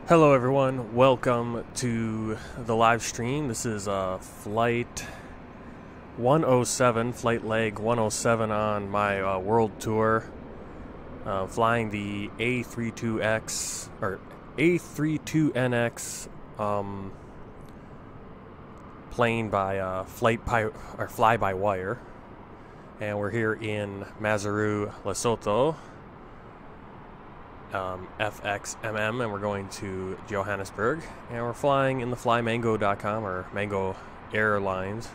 Hello everyone, welcome to the live stream. This is flight 107, flight leg 107 on my world tour. Flying the A32X or A32NX plane by FlyByWire, and we're here in Maseru, Lesotho. FXMM, and we're going to Johannesburg, and we're flying in the flymango.com or Mango Airlines.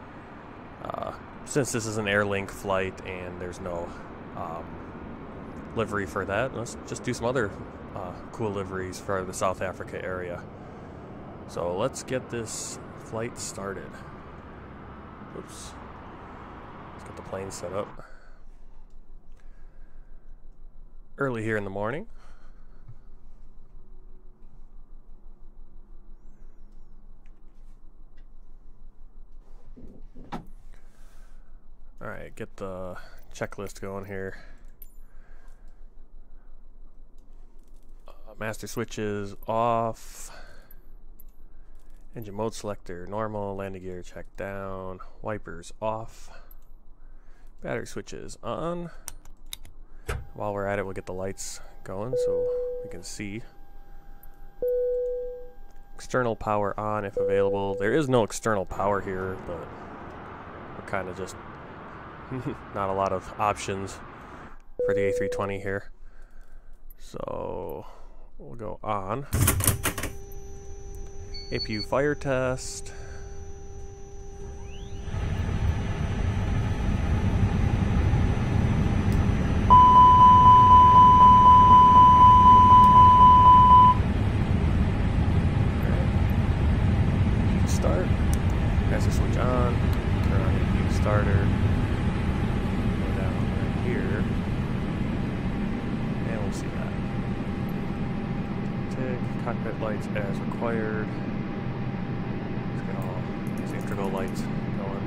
Since this is an Airlink flight and there's no livery for that, let's just do some other cool liveries for the South Africa area. So let's get this flight started. Oops. Let's get the plane set up. Early here in the morning. Alright, get the checklist going here. Master switches off. Engine mode selector normal. Landing gear check down. Wipers off. Battery switches on. While we're at it, we'll get the lights going so we can see. External power on if available. There is no external power here, but we're kind of just not a lot of options for the A320 here. So we'll go on. APU fire test. Start. Master switch on. Turn on APU starter. Go down right here. And we'll see that. Tick. Cockpit lights as required. Let's get all these integral lights going.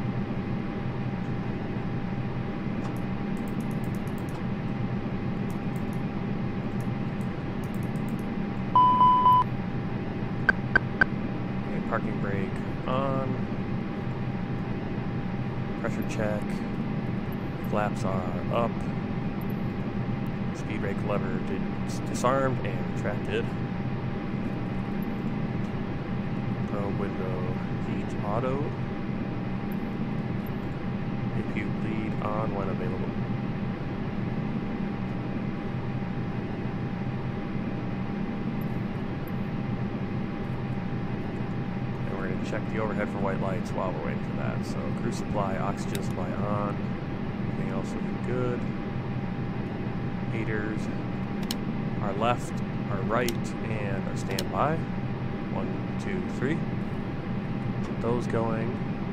Parking brake on. Pressure check. Flaps are up. Speed brake lever disarmed and retracted. Probe window heat auto. APU bleed on when available. Check the overhead for white lights while we're waiting for that. So crew supply, oxygen supply on. Everything else looking good. Meters. Our left, our right, and our standby. 1, 2, 3. Get those going.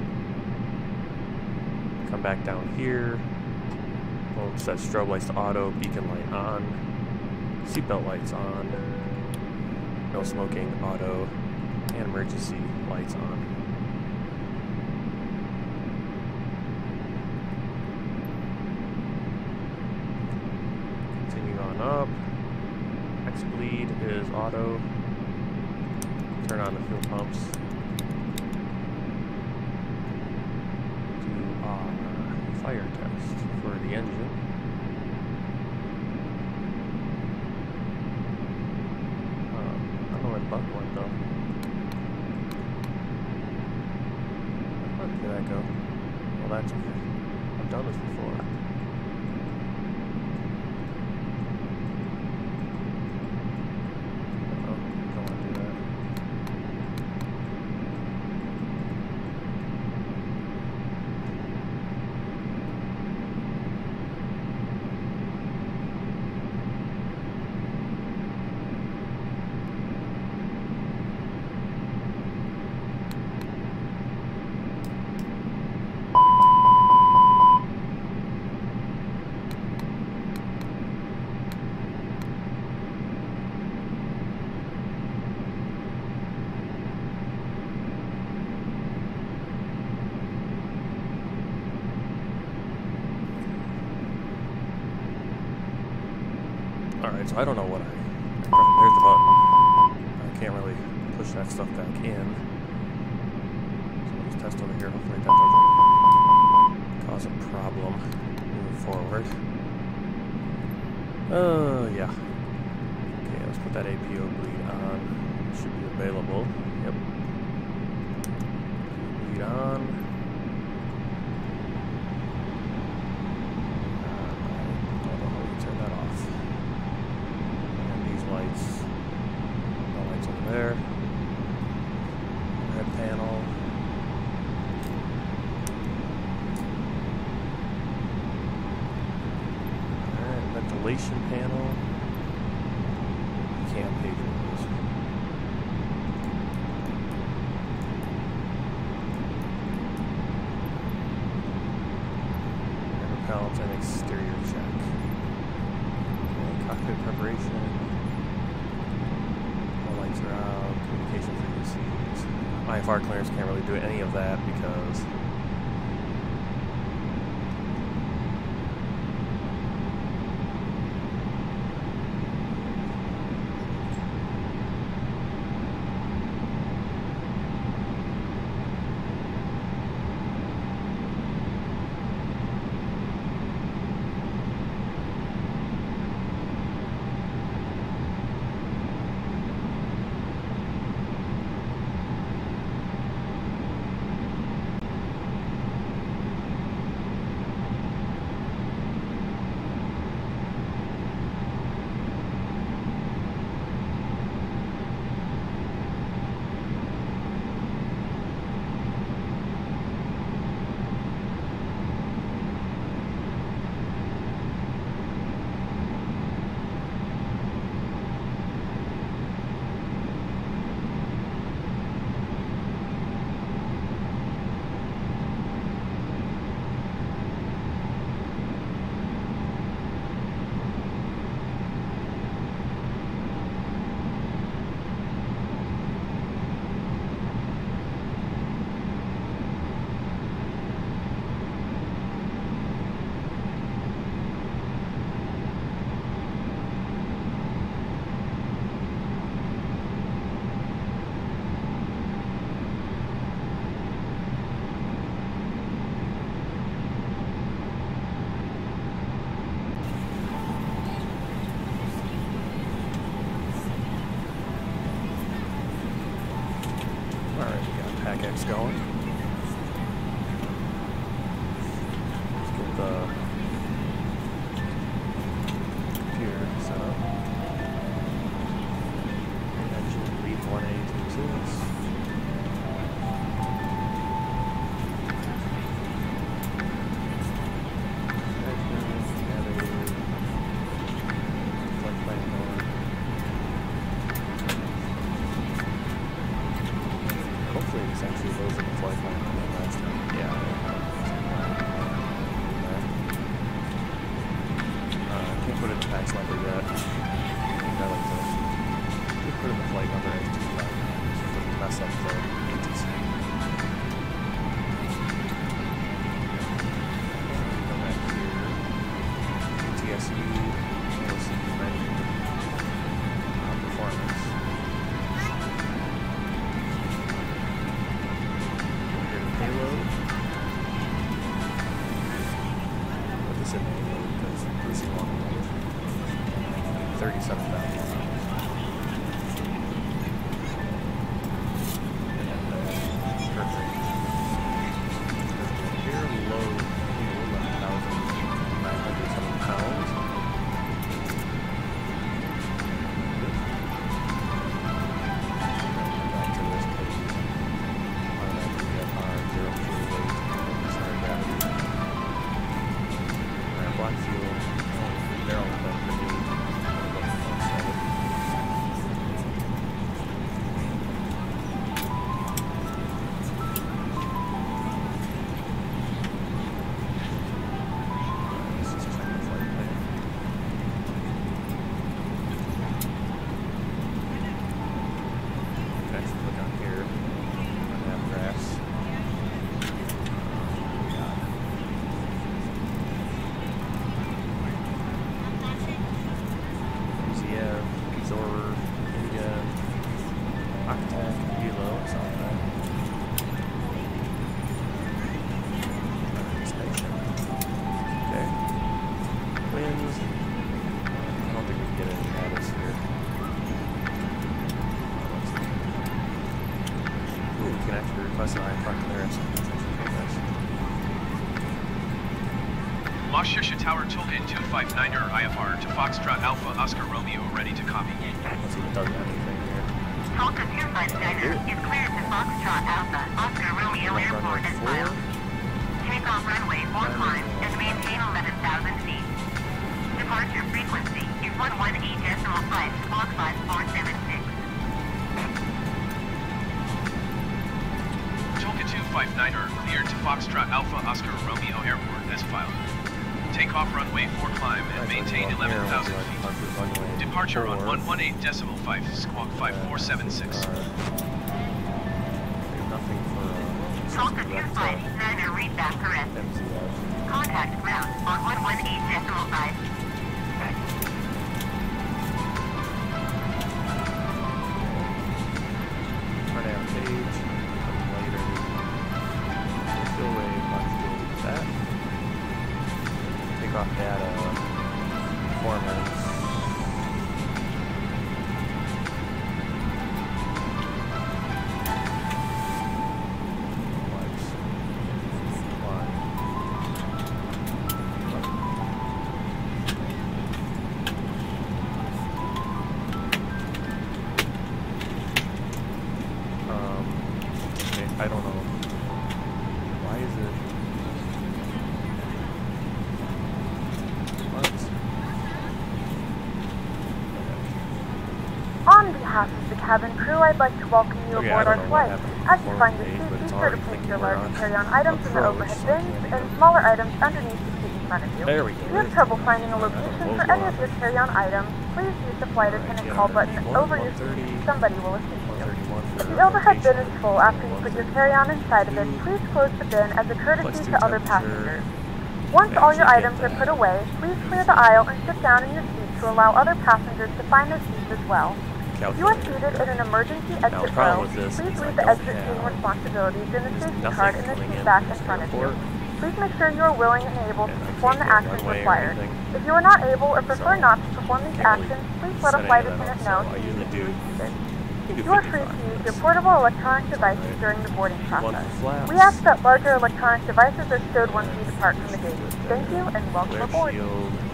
Come back down here. We'll set strobe lights to auto, beacon light on. Seatbelt lights on. No smoking, auto. And emergency lights on. Continue on up. X bleed is auto. Turn on the fuel pumps. Do our fire test for the engine. I don't know where the button went though. Did that go? Well, that's okay. I've done this before. Uh-oh, don't want to do that. Alright, so I don't know what there's the button. can't really push that stuff back in. So let's test over here. Hopefully that doesn't cause a problem moving forward. Yeah. Okay, let's put that APO bleed on. It should be available. Yep. Bleed on. Turn that off. And these lights. No lights over there. Red panel. Alright, ventilation panel. Cam pages. Repellent and exterior check. Cockpit preparation. All lights are out. Communication frequencies. IFR clearance can't really do any of that because PACX going. Let's get the computer set up. Engine lead 1A26. You can actually request an IFR clearance. That's actually pretty nice. Moshersha Tower Toolkit 259er IFR to Foxtrot Alpha Oscar Romeo ready to copy. Let's see if it doesn't have anything here. Toolkit 259er is cleared to Foxtrot Alpha Oscar Romeo Airport as well. Take off runway 4 climb and maintain 11,000 feet. Departure frequency is 118.5 Squawk 5476. Toolkit 259er cleared to Foxtrot Alpha Oscar Romeo Airport as filed. Take off runway 4 climb and maintain 11,000 feet. Departure on 118.5 Squawk 5476. Nothing for Toolkit 259er readback correct. Contact ground on 118.5. Turn down page. Later. Still wave. Let's do that. Take off data. Performance. I don't know. Why is it? What? On behalf of the cabin crew, I'd like to welcome you aboard our flight. As you find your seat, be sure to place your large and carry-on items in the overhead bins and smaller items underneath the seat in front of you. There we go. If you have trouble finding a location for any of your carry-on items, please use the flight attendant call button over your seat. Somebody will assist you. If the overhead bin is full after you put your carry-on inside of it, please close the bin as a courtesy to other passengers. Once all your items are put away, please clear the aisle and sit down in your seat to allow other passengers to find their seats as well. If you are seated in an emergency exit row, please leave the exit seating responsibilities in the safety card in the seat back in front of you. Please make sure you are willing and able to perform the actions required. If you are not able or prefer not to perform these actions, please let a flight attendant know so you can be reseated. You are free to use your portable electronic devices during the boarding process. We ask that larger electronic devices are stowed once you depart from the gate. Thank you and welcome aboard. We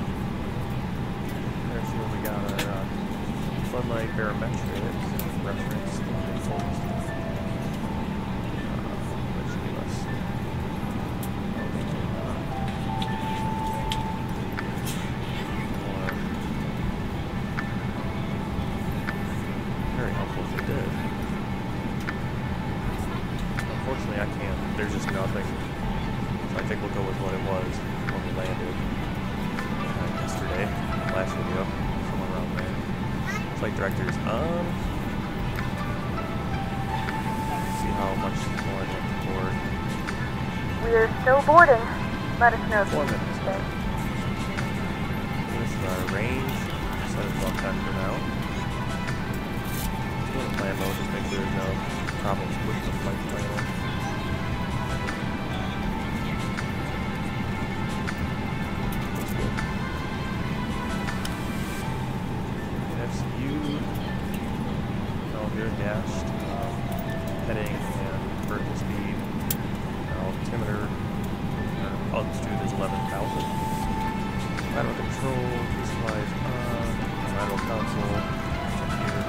got our floodlight barometrics reference. Let's give us. Very helpful if it did. Unfortunately, I can't. There's just nothing. So I think we'll go with what it was when we landed yesterday, last video, somewhere around there. Flight director's on. See how much more I have to board. We're still boarding. Let us know if 4 you need minutes. to stay. This is our range. Set it well time for now. Go to plan mode, just make sure there's no problems with the flight plan. Looks good. FCU. All good, dashed. Heading and vertical speed. Altimeter. Altitude is 11,000. Lateral control, fuselage on. Lateral console. Here.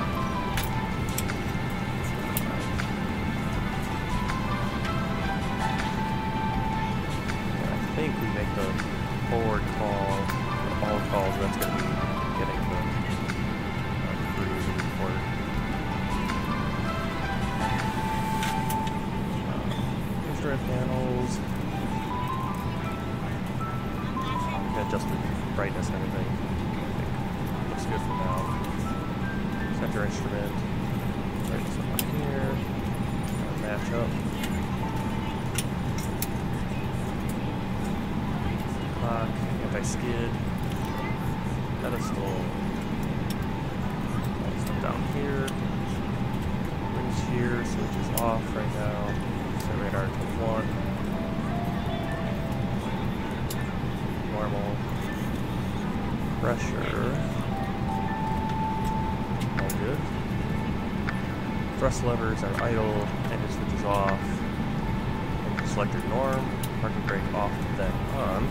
I think we make the forward call, all calls, that's going to be getting the cruise and report. Instrument panels. Adjust the brightness and everything. I think looks good for now. Center instrument. Right, this one here. Match up. Clock, anti-skid, pedestal, stuff down here, wings here, switch is off right now, set radar to 1, normal, pressure, all good, Thrust levers are idle, engine switch is off. Engine selector norm, parking brake off, then on.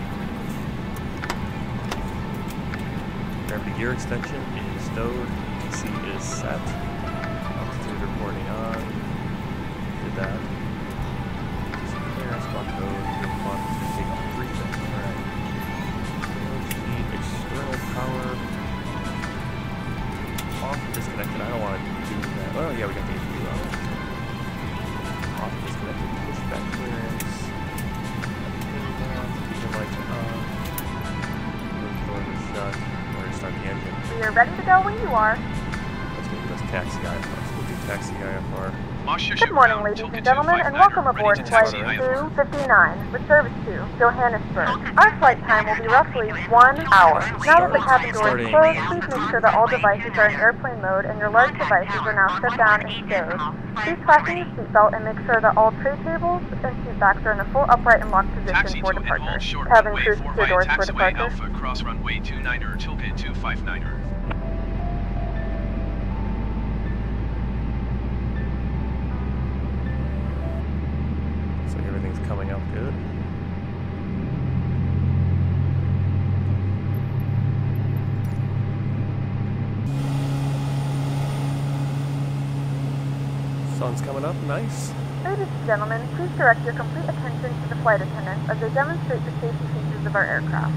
Gravity gear extension is stowed, PC is set. Altitude reporting on. Did that. Clearance, block code, fuel fund, take off 3 things. Alright. External power off, disconnected. I don't want to do that. Oh yeah, we got the HPU on. Off, disconnected, push back clearance. Engine lights on. Move doors are shut. We're going to start the engine. We are ready to go when you are. Let's do this taxi IFR. So we'll do taxi IFR. Good morning, ladies and gentlemen, and welcome aboard Flight 259 with service to Johannesburg. Our flight time will be roughly 1 hour. Now that the cabin door is closed, please make sure that all devices are in airplane mode and your large devices are now set down and stowed. Please fasten your seatbelt and make sure that all tray tables and seat backs are in a full upright and locked position for departure. Cabin crew secure doors for departure. Alpha, cross runway 29er, toolkit 259er. Everything's coming out good. Sun's coming up, nice. Ladies and gentlemen, please direct your complete attention to the flight attendants as they demonstrate the safety features of our aircraft.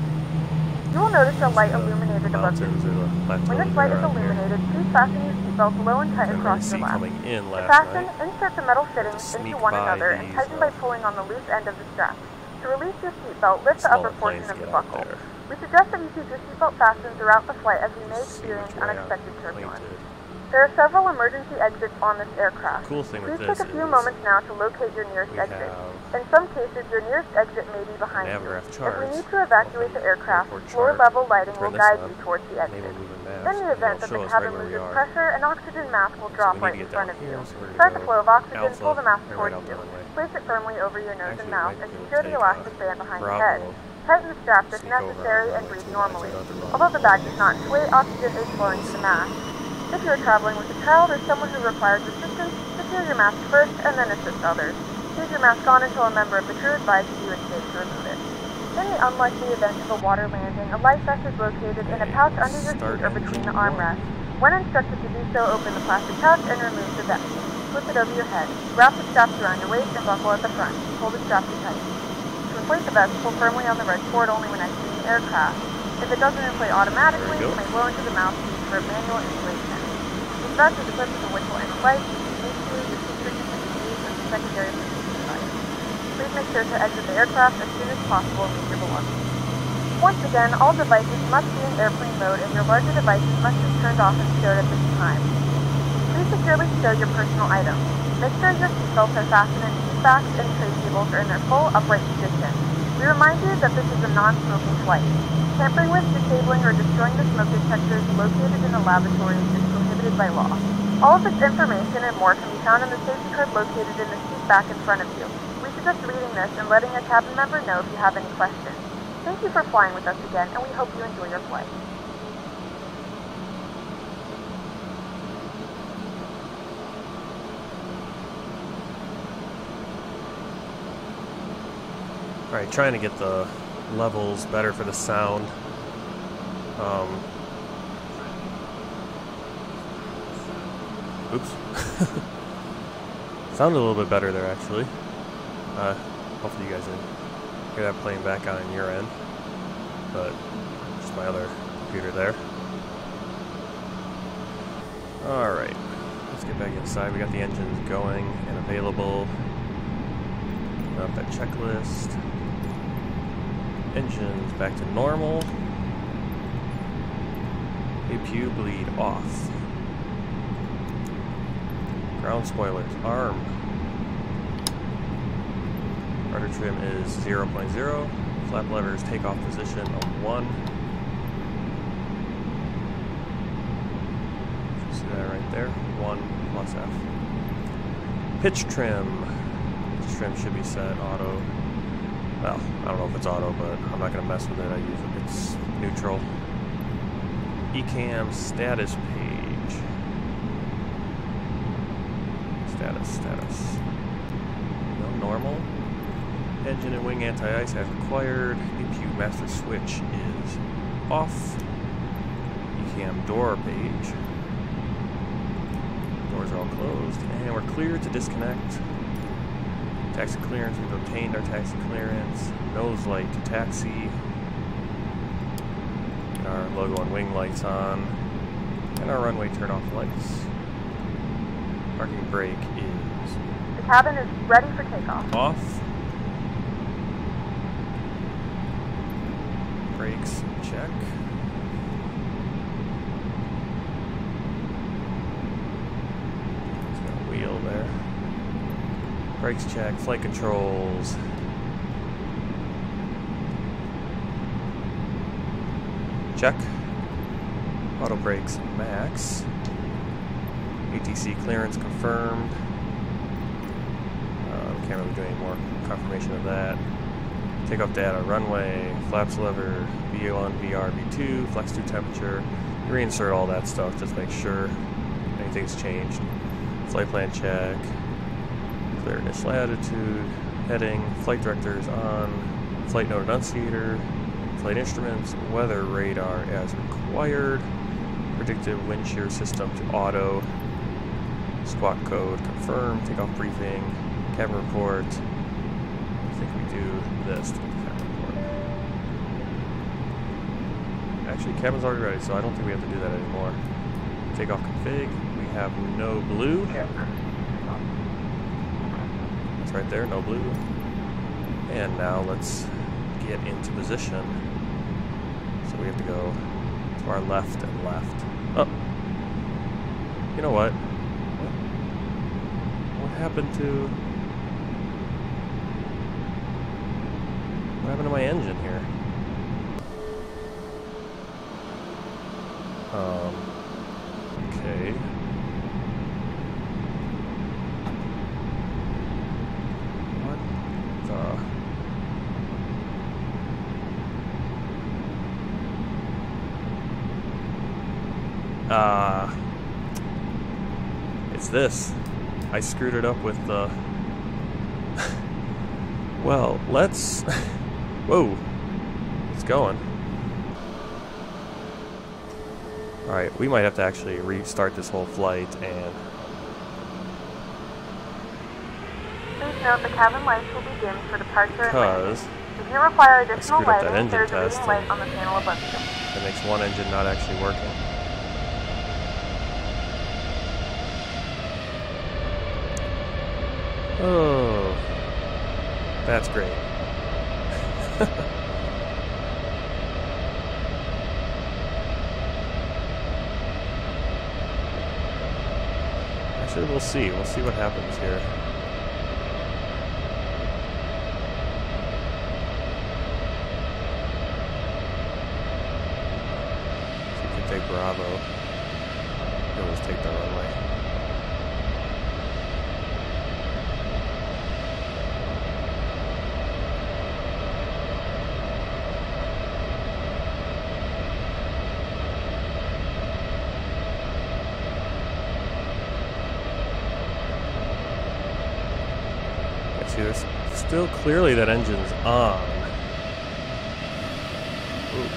You will notice a light illuminated above your seat. When this light is illuminated, please fasten your seatbelt below and tight across your lap. To fasten, insert the metal fittings into one another and tighten by pulling on the loose end of the strap. To release your seatbelt, lift the upper portion of the buckle. We suggest that you keep your seatbelt fastened throughout the flight as we may experience unexpected turbulence. There are several emergency exits on this aircraft. Cool thing Please with take a few moments now to locate your nearest exit. In some cases, your nearest exit may be behind you. If we need to evacuate the aircraft, floor-level lighting will guide you towards the exit. In the event that the cabin loses pressure, an oxygen mask will drop right in front of you. Start the flow of oxygen, pull the mask towards you. Place it firmly over your nose and mouth and secure the elastic band behind your head. Tighten the straps if necessary and breathe normally. Although the bag does not sway, oxygen is flowing to the mask. If you are traveling with a child or someone who requires assistance, secure your mask first and then assist others. Leave your mask on until a member of the crew advises you it's safe to remove it. In the unlikely event of a water landing, a life vest is located in a pouch under your seat or between the armrests. When instructed to do so, open the plastic pouch and remove the vest. Flip it over your head. Wrap the straps around your waist and buckle at the front. Pull the straps tight. To inflate the vest, pull firmly on the red cord only when exiting the aircraft. If it doesn't inflate automatically, you may blow into the mouthpiece for manual inflation. The vest is equipped with a whistle and a light, HPU, your secret interviews, and secondary protection device. Please make sure to exit the aircraft as soon as possible and leave your belongings. Once again, all devices must be in airplane mode and your larger devices must be turned off and stowed at this time. Please securely stow your personal items. Make sure your seatbelts are fastened and seat backs and tray tables are in their full upright position. We remind you that this is a non-smoking flight. Tampering with, disabling, or destroying the smoke detectors located in the lavatories is prohibited by law. All of this information and more can be found in the safety card located in the seat back in front of you. We suggest reading this and letting a cabin member know if you have any questions. Thank you for flying with us again, and we hope you enjoy your flight. Alright, trying to get the levels better for the sound. Oops. Sounded a little bit better there, actually. Hopefully you guys didn't hear that playing back on your end. But just my other computer there. Alright, let's get back inside. We got the engines going and available. Got that checklist. Engines back to normal. APU bleed off. Ground spoilers armed. Rudder trim is 0.0. Flap levers takeoff position of 1. You see that right there? 1 plus F. Pitch trim. Pitch trim should be set auto. Well, I don't know if it's auto, but I'm not going to mess with it. I use it. It's neutral. ECAM status page. status. No normal. Engine and wing anti-ice as required. APU master switch is off. ECAM door page. Doors are all closed. And we're clear to disconnect. Taxi clearance. We've obtained our taxi clearance. Nose light to taxi. Get our logo and wing lights on. And our runway turn off lights. Parking brake is... The cabin is ready for takeoff. Off. Brakes, check. It's got a wheel there. Brakes check, flight controls. Check. Auto brakes max. ATC clearance confirmed. Can't really do any more confirmation of that. Takeoff data, runway, flaps lever, V1, VR, V2, flex to temperature. Reinsert all that stuff, just make sure anything's changed. Flight plan check. Clear initial attitude. Heading, flight directors on. Flight node annunciator. Flight instruments, weather radar as required. Predictive wind shear system to auto. Squawk code confirmed. Takeoff briefing. Cabin report. I think we do this to the cabin report. Actually, cabin's already ready, so I don't think we have to do that anymore. Takeoff config. We have no blue. That's right there, no blue. And now let's get into position. So we have to go to our left and left. Oh. You know what? What happened to... What happened to my engine here? Okay. What the... It's this. I screwed it up with the... Well, let's... Whoa, it's going. Alright, we might have to actually restart this whole flight and... Please note the cabin lights will be dimmed for departure and landing. Because If you require additional lighting, engine there's a test reading light on the panel above you. it makes one engine not actually working. Oh, that's great. Actually, we'll see. We'll see what happens here. So you can take Bravo. Or let's take the runway. See, there's still clearly that engine's on. Ooh.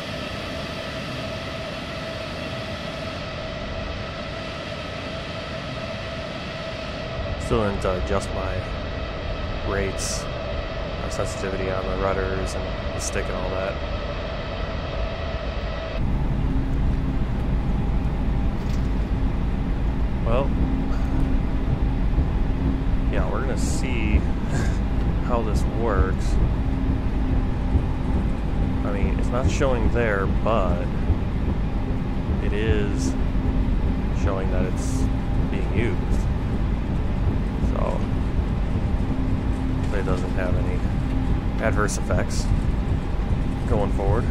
Still didn't adjust my rates, sensitivity on the rudders and the stick and all that. Well, yeah, we're gonna see how this works. I mean, it's not showing there, but it is showing that it's being used. So, hopefully it doesn't have any adverse effects going forward.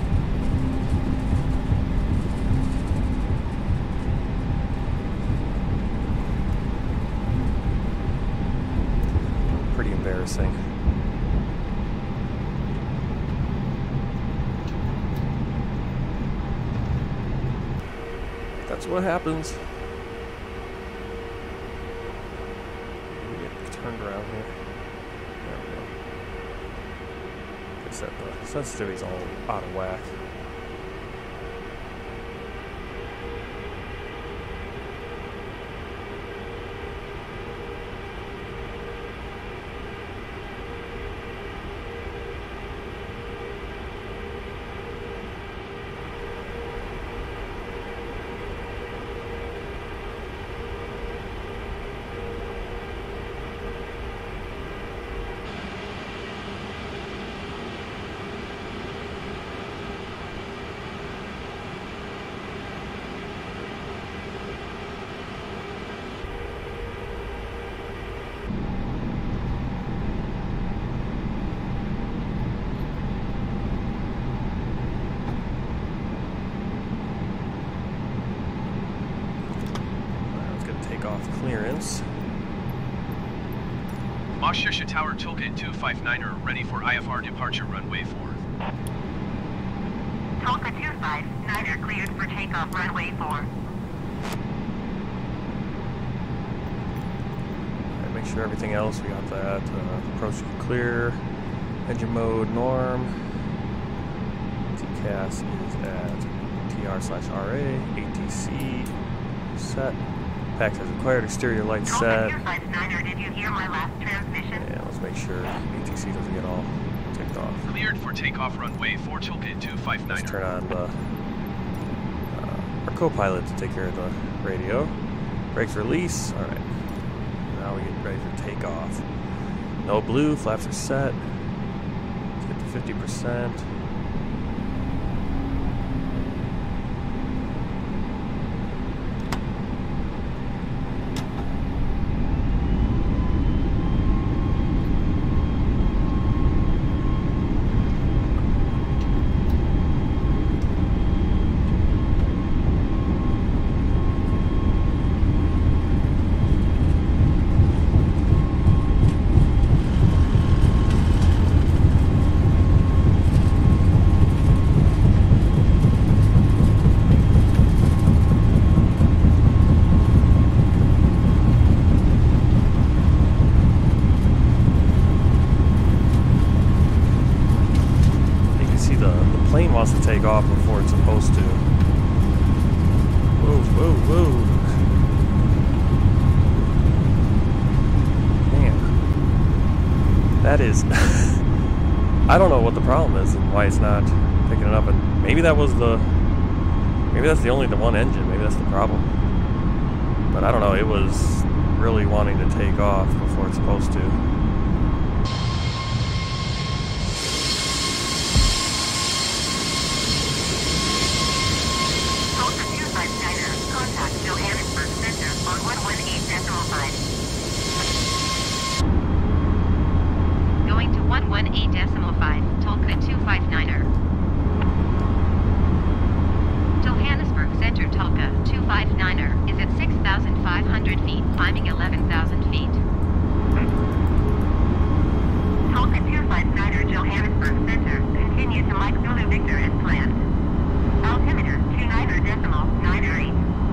Pretty embarrassing. That's what happens. turned around here. There we go. Like I said, the sensitivity's all out of whack. Clearance. Moshe Tower Toolkit 259er ready for IFR departure runway 4. Toolkit 259er cleared for takeoff runway 4. Right, make sure everything else, we got that. Approach clear. Engine mode norm. TCAS is at TR/RA. ATC set. PACX as required, exterior lights set. Did you hear my last transmission? Yeah, let's make sure ATC doesn't get all ticked off. Cleared for takeoff runway 4 Toolkit 259er. Let's turn on the our co-pilot to take care of the radio. Brakes release. All right. Now we get ready for takeoff. No blue, flaps are set. Let's get to 50%. Wants to take off before it's supposed to. Whoa, whoa, whoa. Man. That is... I don't know what the problem is and why it's not picking it up. And maybe that was the... Maybe that's the only one engine. Maybe that's the problem. But I don't know. It was really wanting to take off before it's supposed to. Johannesburg Center on 118.5. Going to 118.5, Toolkit 259er. Johannesburg Center Toolkit 259er is at 6,500 feet, climbing 11,000 feet. Toolkit 259er Johannesburg Center, continue to Mike Zulu Victor as planned. Altimeter 29.98.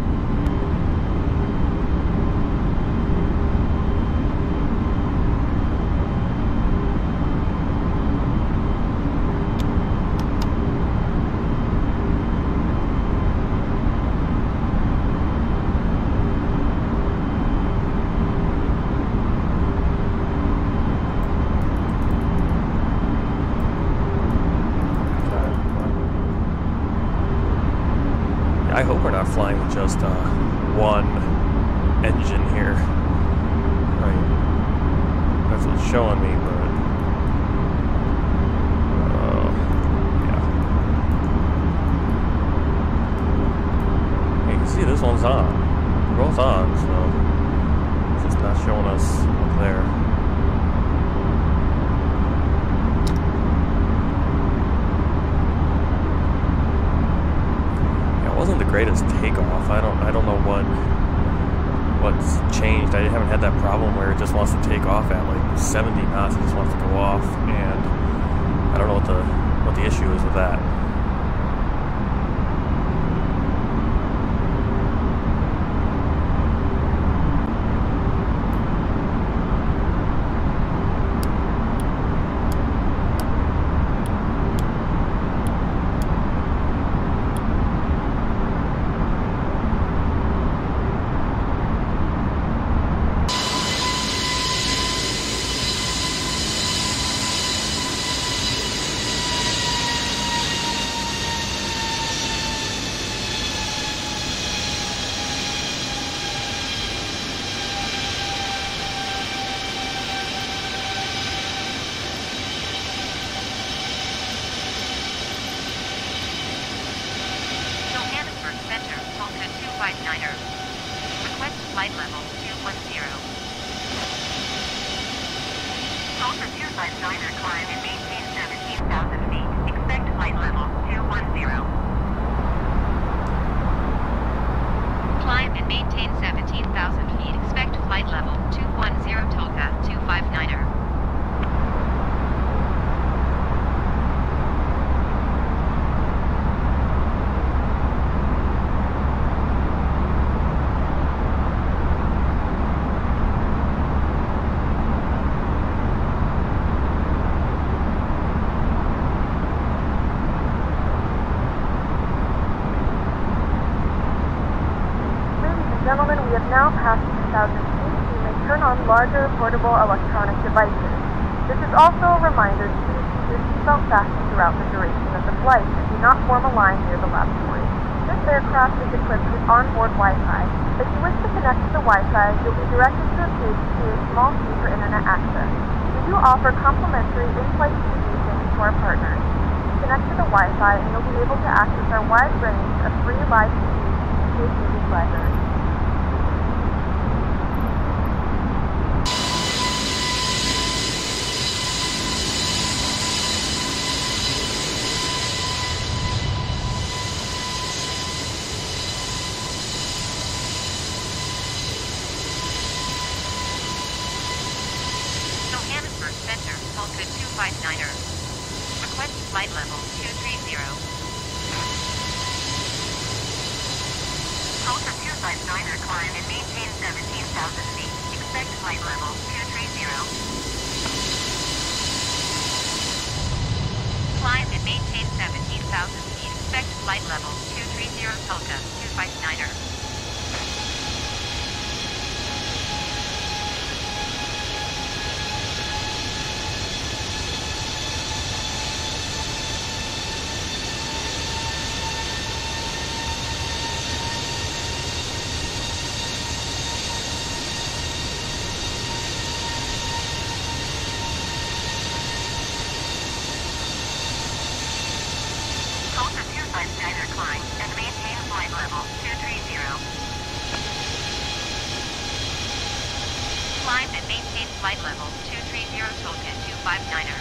I hope we're not flying with just one engine here. Right. That's what it's showing me, but yeah. You can see this one's on. They're both on, so it's just not showing us up there. Wasn't the greatest takeoff. I don't know what's changed. I haven't had that problem where it just wants to take off at like 70 knots. It just wants to go off, and I don't know what the issue is with that. Ultra 259er climb and maintain 17,000 feet. Expect flight level 210. Climb and maintain 17,000 feet. Expect flight level 210 Tolga 259er. Gentlemen, we have now passed 2,000 feet. You may turn on larger portable electronic devices. This is also a reminder to please keep your seatbelt fastened throughout the duration of the flight and do not form a line near the lavatory. This aircraft is equipped with onboard Wi-Fi. If you wish to connect to the Wi-Fi, you'll be directed to a page to pay a small fee for internet access. We do offer complimentary in-flight communication to our partners. Connect to the Wi-Fi and you'll be able to access our wide range of free live TV and paid music libraries. Johannesburg Center, Ultra 259er. Request flight level 230. Ultra 259er climb and maintain 17,000 feet. Expect flight level 230. Climb and maintain 17,000 feet. Expect flight level 230 Tulka 259er. Ultra 259er climb and maintain flight level 230. Climb and maintain flight level 230 Tulka 259er.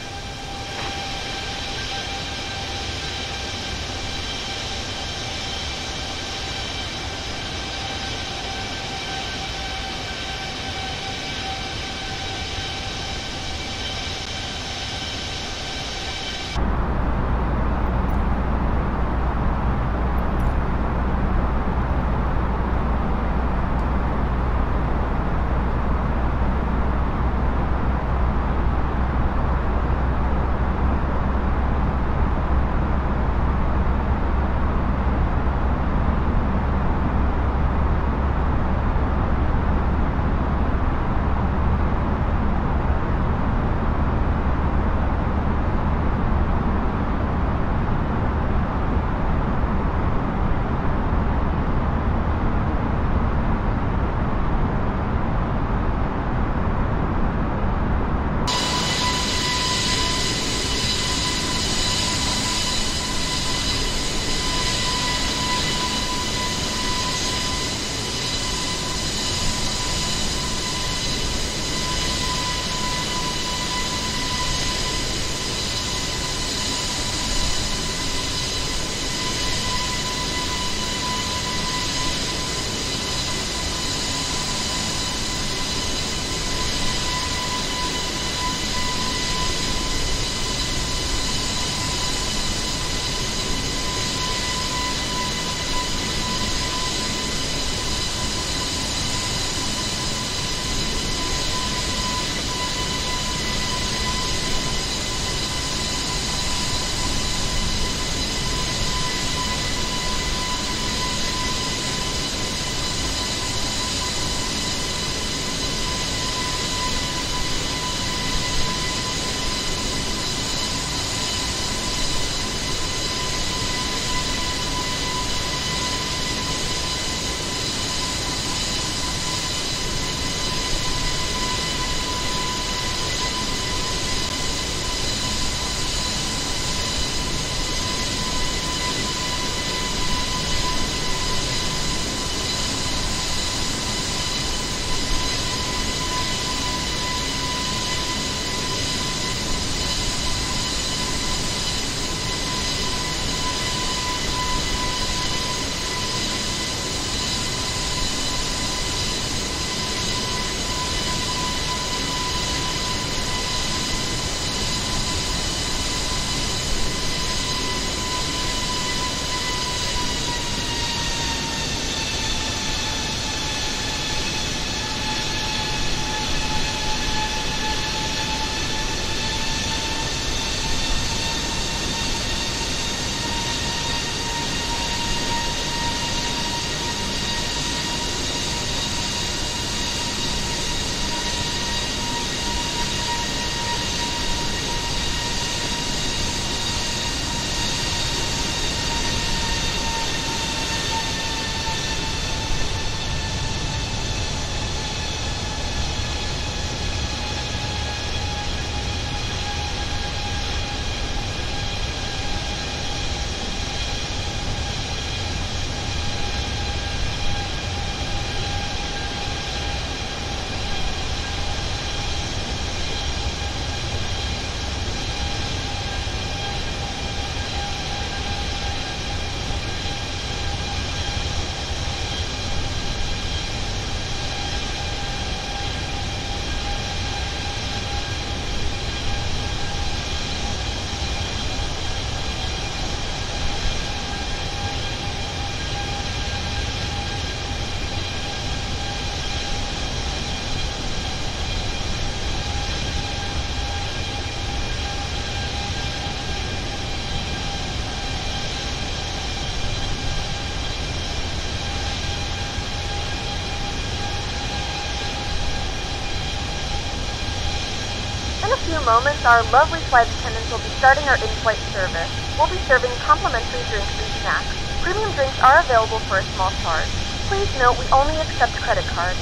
few moments, our lovely flight attendants will be starting our in-flight service. We'll be serving complimentary drinks and snacks. Premium drinks are available for a small charge. Please note we only accept credit cards.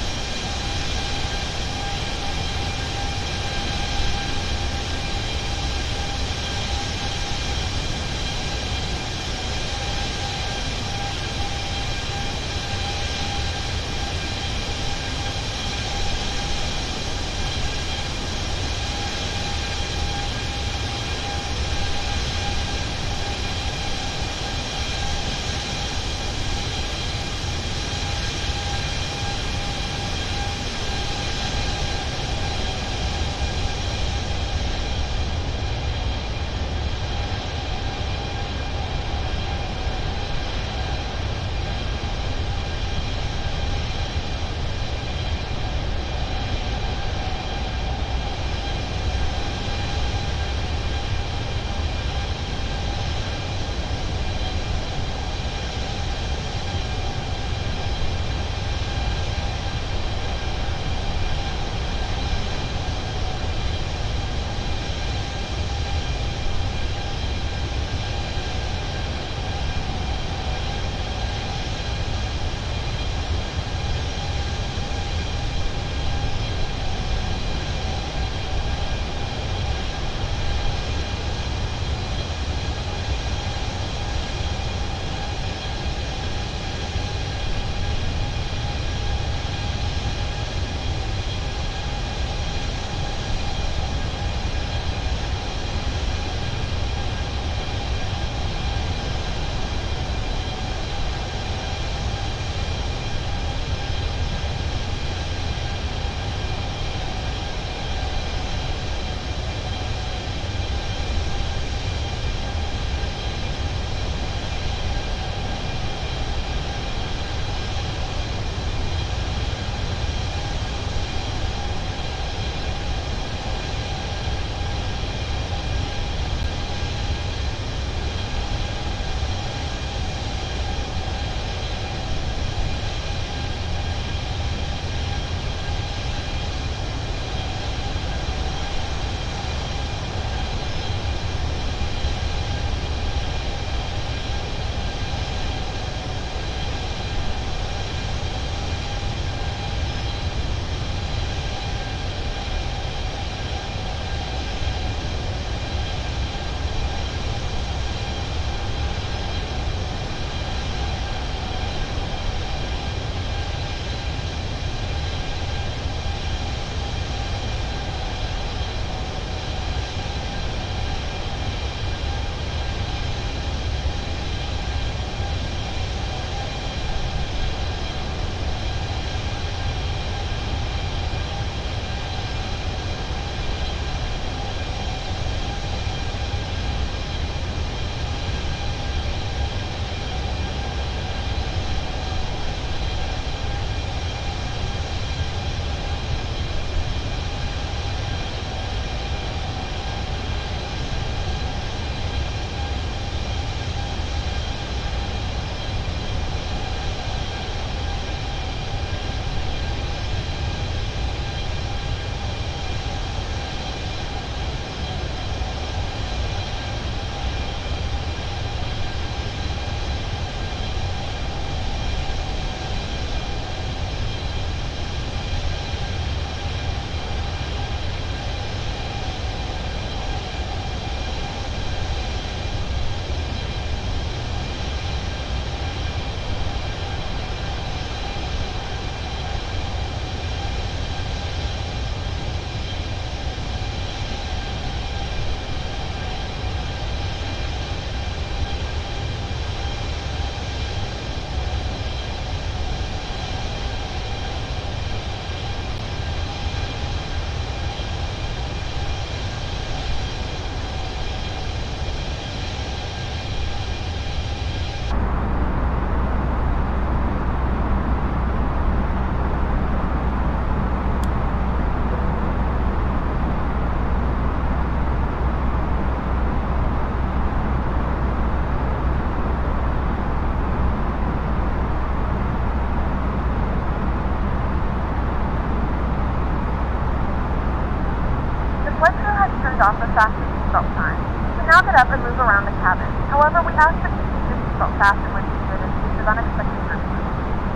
turned off the fastest seatbelt sign. You can now get up and move around the cabin. However, we ask that you keep your seatbelt fastened when needed in case of unexpected circumstances.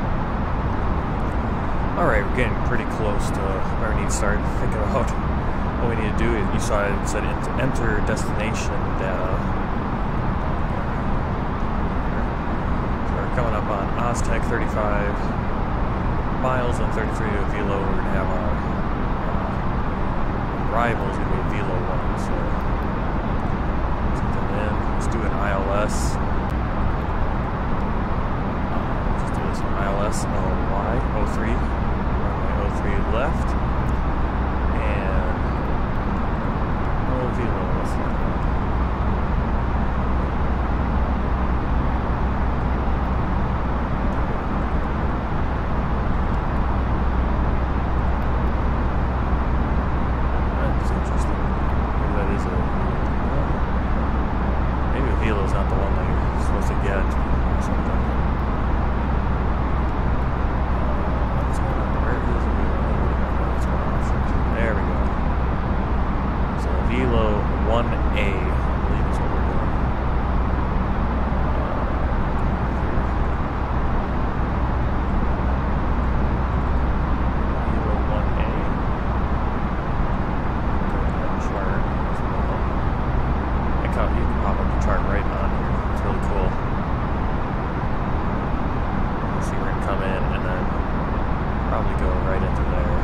Alright, we're getting pretty close to where we need to start thinking about what we need to do. You saw it said enter destination data. So we're coming up on Oztec 35 miles and 33 to Velo. We're going to have our arrival is going to be Velo 1. So let's get that in. Let's do an ILS. Let's do this ILS OY 03. 03 left, and Velo, what's that? That's interesting. Maybe that is maybe Velo's not the one that you're supposed to get or something. There we go. So Velo 1A, I believe is what we're doing. Velo 1A. Chart as well. You can pop up the chart right on here. It's really cool. So we're going to come in and then probably go right into there.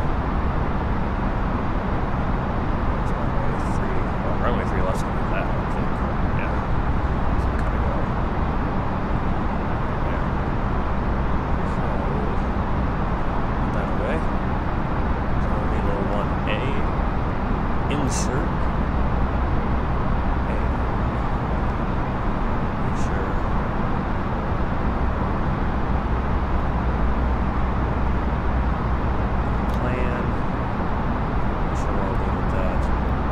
Runway 3 less than that, I think. Yeah. So kind of go. Yeah. So put that away. So Velo 1A. Insert. And make sure. Plan. Make sure we're all good with that.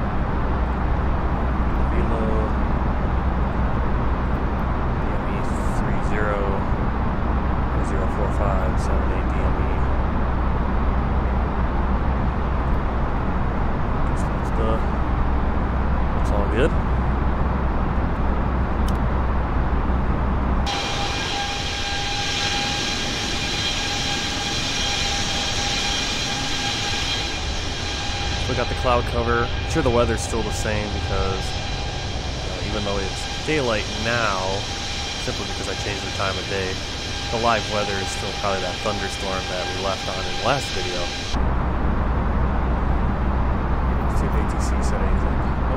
Good. We got the cloud cover. I'm sure the weather's still the same because even though it's daylight now, simply because I changed the time of day, the live weather is still probably that thunderstorm that we left on in the last video. Let's see if ATC said anything.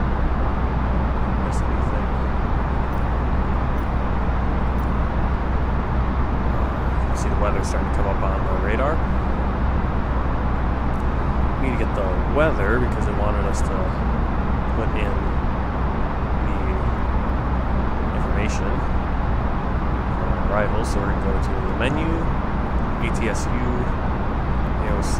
See the weather starting to come up on the radar. We need to get the weather because they wanted us to put in the information for arrivals. So we're going to go to the menu, ATSU, AOC,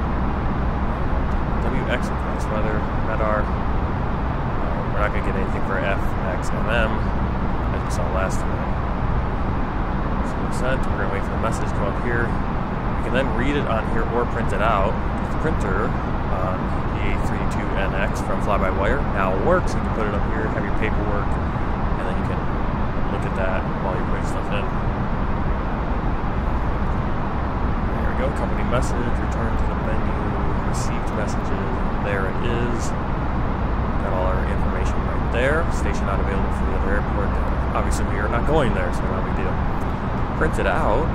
WX request weather, MEDAR. We're not going to get anything for FXMM as we saw last time. Sent. We're going to wait for the message to come up here. You can then read it on here or print it out. The printer on the A32NX from FlyByWire now works. You can put it up here, have your paperwork, and then you can look at that while you're putting stuff in. There we go. Company message, return to the menu, received messages. There it is. Got all our information right there. Station not available for the other airport. Obviously, we are not going there, so not a big deal. Print it out.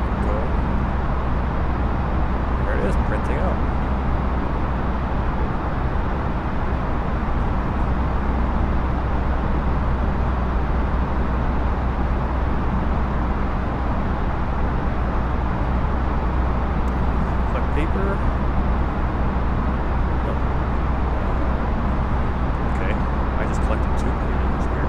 There it is, printing out. Collect paper. Nope. Okay, I just collected 2 pages. That's weird.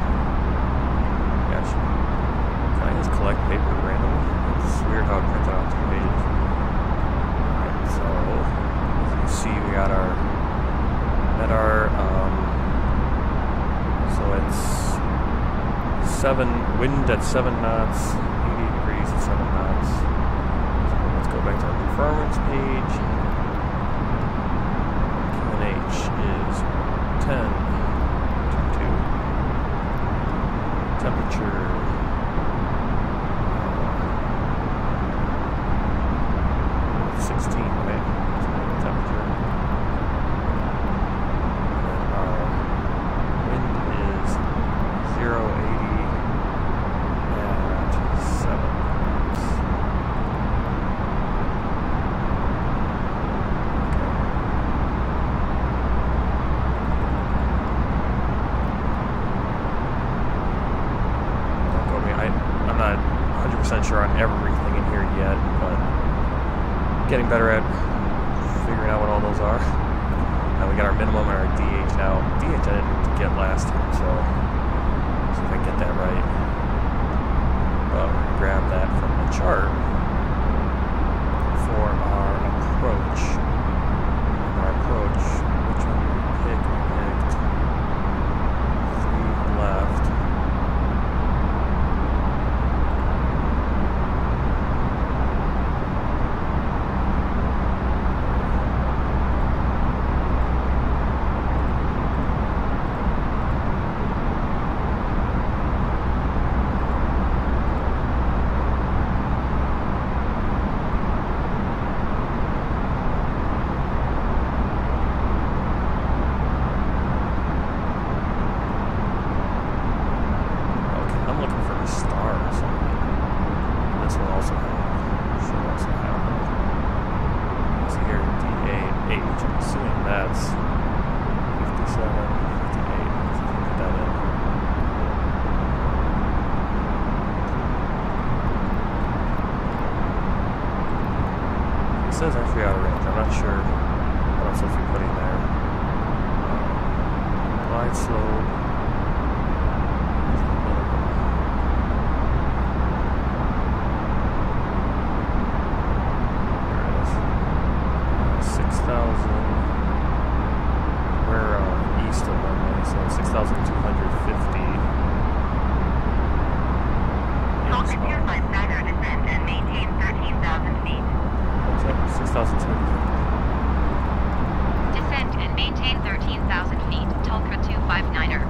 Gosh. Can I just collect paper randomly? It's weird how it prints out 2 pages. Alright, so as you can see, we got our so it's 7 wind at 7 knots, 80 degrees at 7 knots. So let's go back to our performance page. QNH is 10. getting better at figuring out what all those are. And we got our minimum and our DH now. DH I didn't get last time, so see if I can get that right. But we're gonna grab that from the chart for our approach. And our approach, which one did we pick? We picked 3 left. It says entry out of range. I'm not sure what I'm supposed to be putting there. Glide slope. There it is. 6,000. We're east of runway, so 6,250. Falcon 259 descend and maintain 13,000 feet. 6,250. Descend and maintain 13,000 feet. Tulcra 259er.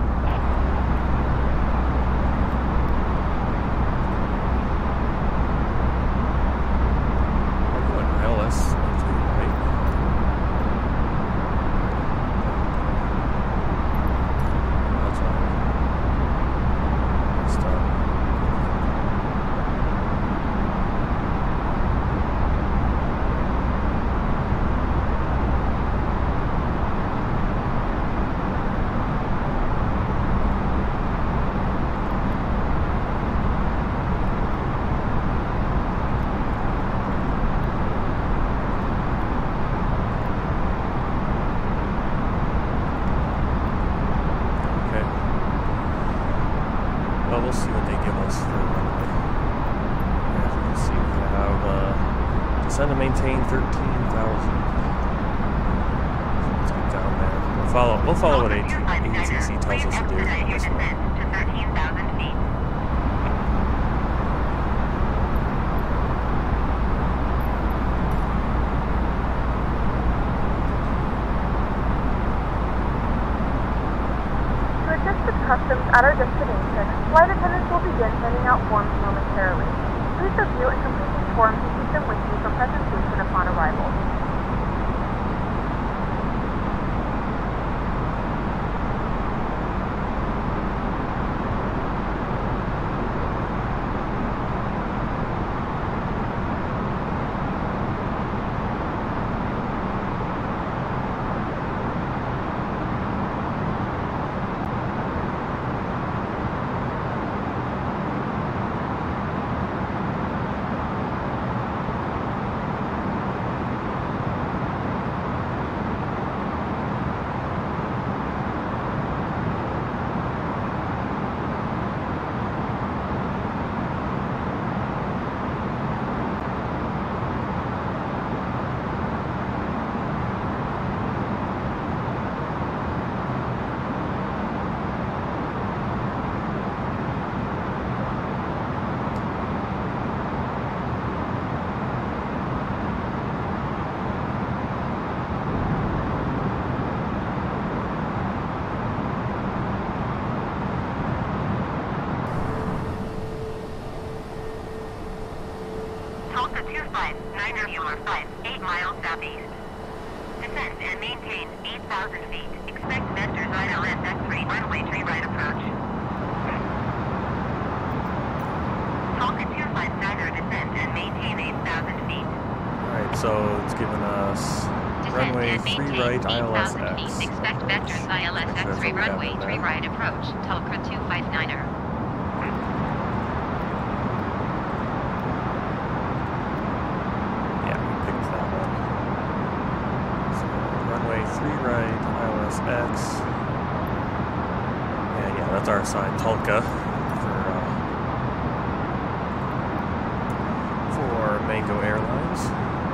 We're going ILS, right? That's right. Messed up. Well, we'll see what they give us for runway. As you can see, we have descend and maintain 13,000. So let's get down there. We'll follow what ATC tells us to do on this one. To 13,000 feet. To adjust the customs at our destination, flight attendants will begin handing out forms momentarily. Please review and complete these forms and keep them with you for presentation upon arrival. Tulcra 259er, you are 8 miles southeast. Descend and maintain 8,000 feet. Expect Vector's ILS X3 runway tree right approach. Tulcra 259er, descend and maintain 8,000 feet. Alright, so it's giving us runway 3 right, ILS X. Expect Vector's ILS X3 runway 3 right approach. Tulcra 259er. 3 right, ILS X. And yeah, that's our sign, Tulka, for Mango Airlines.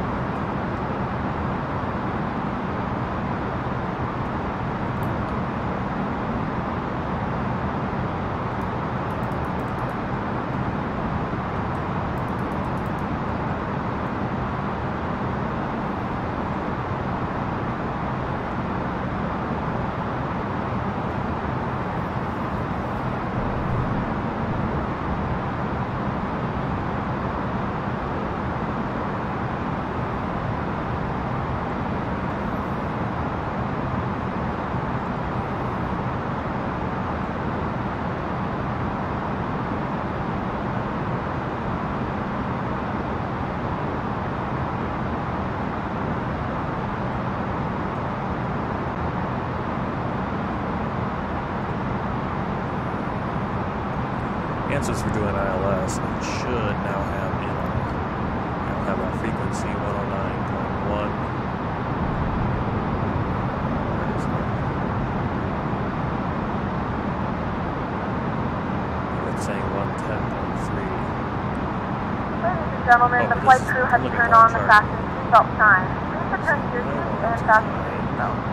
Since we're doing ILS, it should now have have that frequency 109.1. Where is it? It's saying 110.3. Ladies and gentlemen, the flight crew has turned on the fasten seatbelt sign. Please return to your seats and fasten your seatbelt.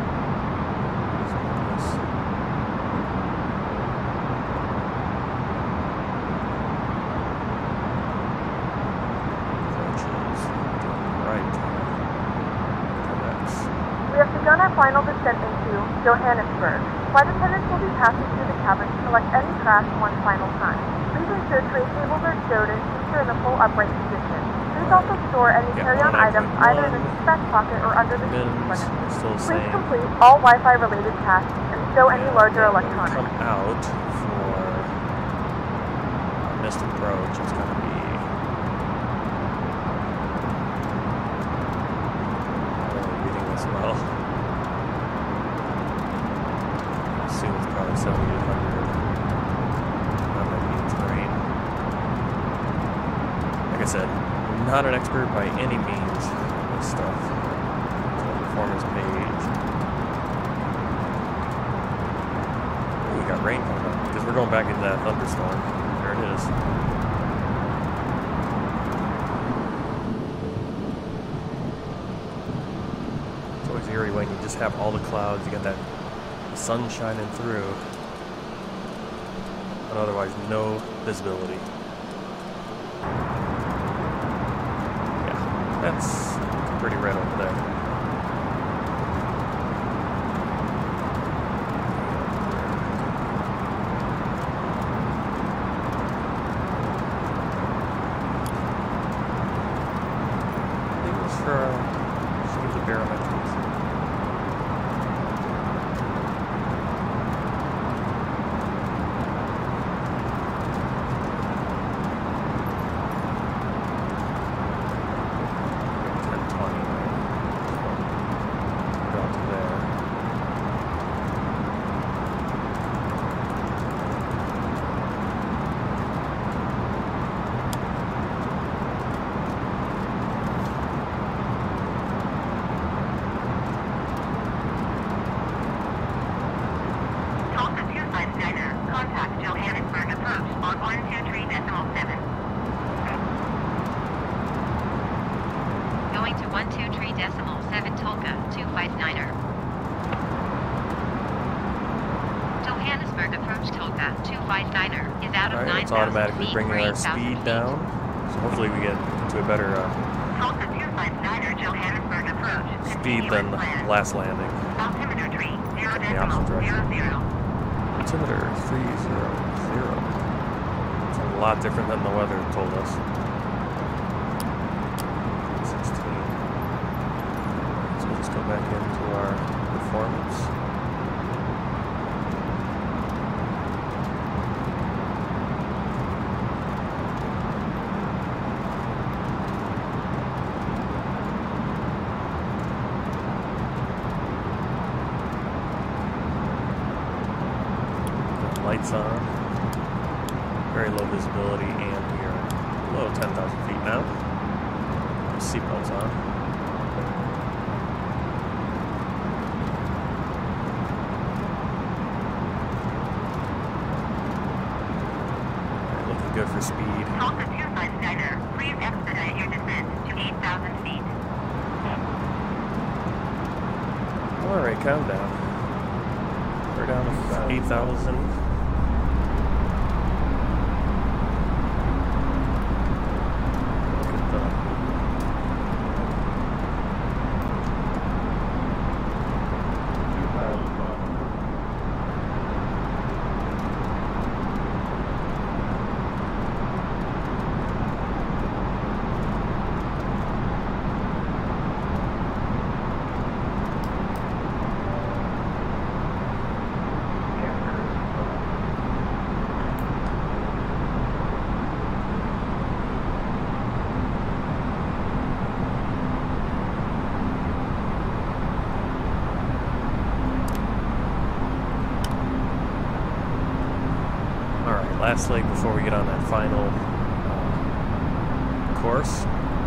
Begun our final descent into Johannesburg. Flight attendants will be passing through the cabin to collect any trash one final time. Please ensure tray tables are stowed and seats are in a full upright position. Please also store any carry-on items either in the seat back pocket or under the seat linen. Please complete all Wi-Fi related tasks and stow any larger electronics. Come out for missed approach. It's going to be reading this well. Assume it's probably 7,800. Not that means terrain. Like I said, not an expert by any means in this stuff. So performance page. Ooh, we got rain coming up because we're going back into that thunderstorm. There it is. It's always eerie when you just have all the clouds, you got that sun shining through, but otherwise no visibility. Yeah, that's pretty red over there. I think it was for the barometrics. Contact Johannesburg approach on 123.7. Going to 123.7 Tulka 259er. Johannesburg approach Tulka 259er is out of 9,000 it's automatically feet bringing our speed down. So hopefully we get to a better Tulka 259er Johannesburg approach. speed than the last landing. Altimeter tree In the opposite direction. 0.00. Altimeter 300. It's a lot different than the weather told us. 16. So let's go back into our performance. Lights on, very low visibility, and we are below 10,000 feet now. Seatbelts on. good for speed. Tulsa 259er, please expedite your descent to 8,000 feet. Alright, calm down. We're down to about 8,000. Last leg before we get on that final course.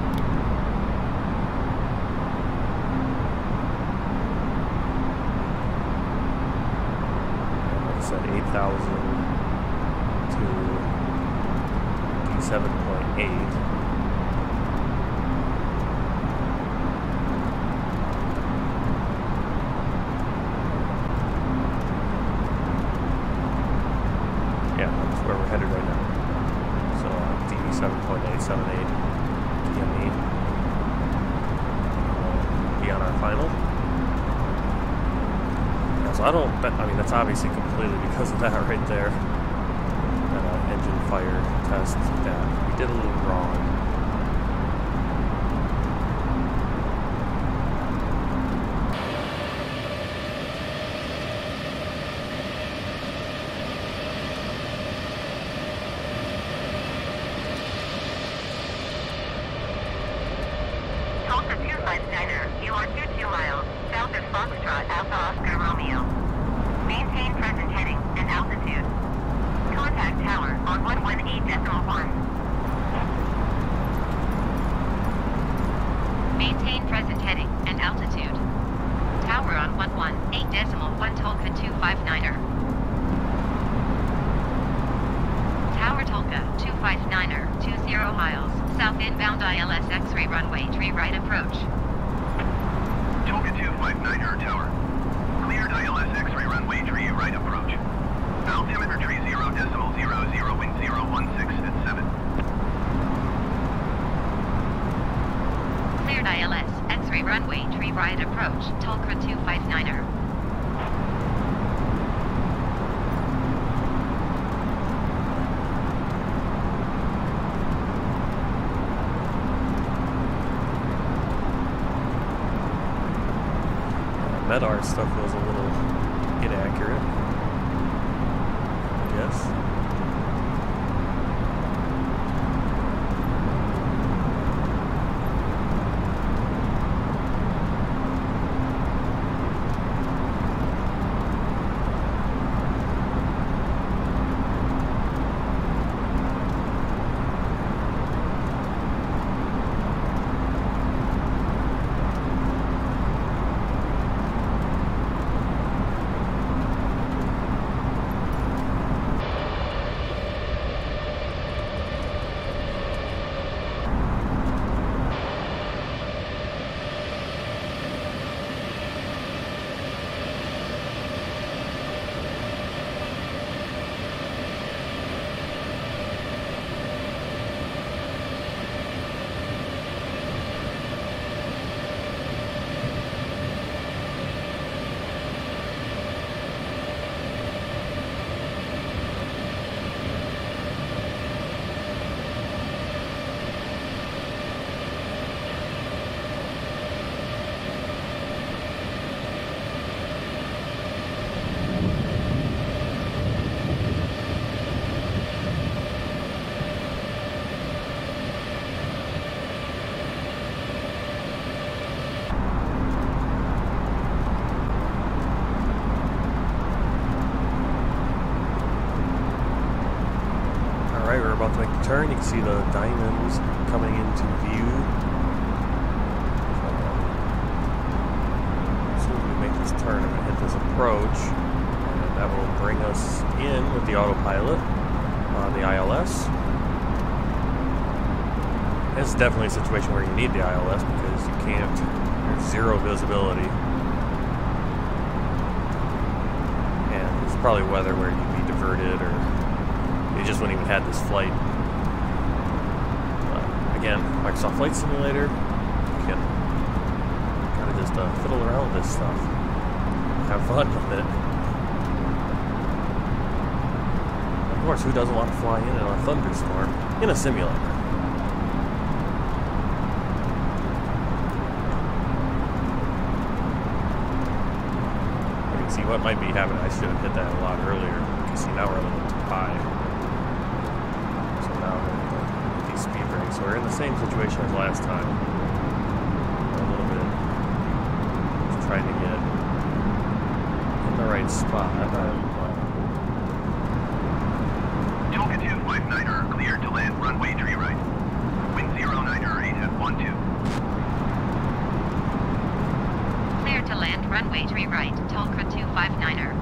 Like I said, 8,000 to D7.8. Where we're headed right now. So D7.878 DME will be on our final. Yeah, so I mean that's obviously completely because of that right there. That engine fire test that we did a little wrong. You are 22 miles south of Foxtrot Alpha Oscar Romeo. Maintain present heading and altitude. Contact tower on 118.1. Maintain present heading and altitude. Tower on 118.1 Tolka 259er. Tower Tolka 259er, 20 miles, south inbound ILS X-ray runway 3 right approach. Tolka 259er tower. Cleared ILS X-ray runway 3 right approach. Altimeter tree 0.00, wind 016 at 7. Cleared ILS X-ray runway 3 right approach, Tolka 259er. Medar stuff was a little inaccurate, I guess. We're about to make the turn. You can see the diamonds coming into view. As soon as we make this turn, I'm going to hit this approach, and that will bring us in with the autopilot on the ILS. This is definitely a situation where you need the ILS because you can't, there's zero visibility. And it's probably weather where you'd be diverted or you just wouldn't even have this flight. But again, Microsoft Flight Simulator, you can kind of just fiddle around with this stuff. Have fun with it. Of course, who doesn't want to fly in a thunderstorm in a simulator? You can see what might be happening. I should have hit that a lot earlier. You can see now we're a little too high. So now we're going to hit these speed brakes. So we're in the same situation as last time. A little bit. Just trying to get in the right spot. Tonga 259er, cleared to land runway tree right. Wind 09er, 8 at 12. Clear to land runway tree right, Tonga 259er.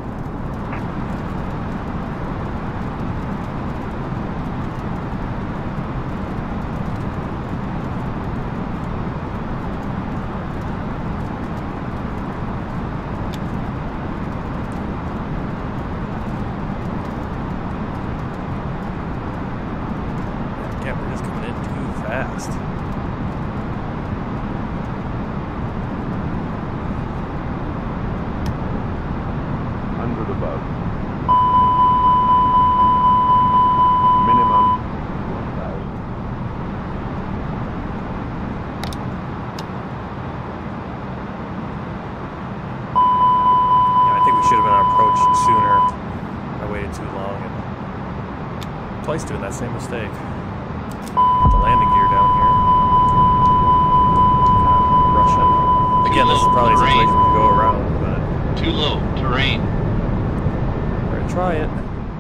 Doing that same mistake. Put the landing gear down here. Russian. Again, this is probably a situation where you go around, but too low terrain. We're gonna try it.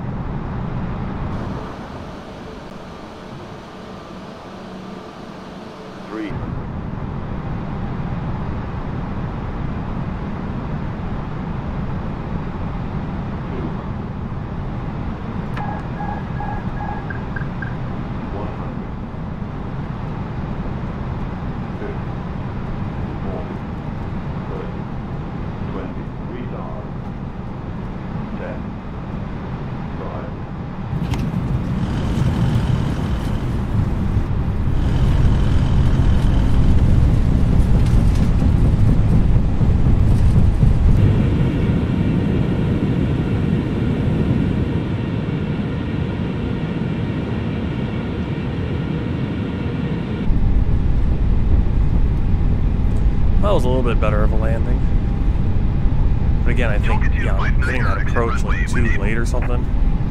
That was a little bit better of a landing. But again, I think, yeah, I'm getting that approach like too late or something.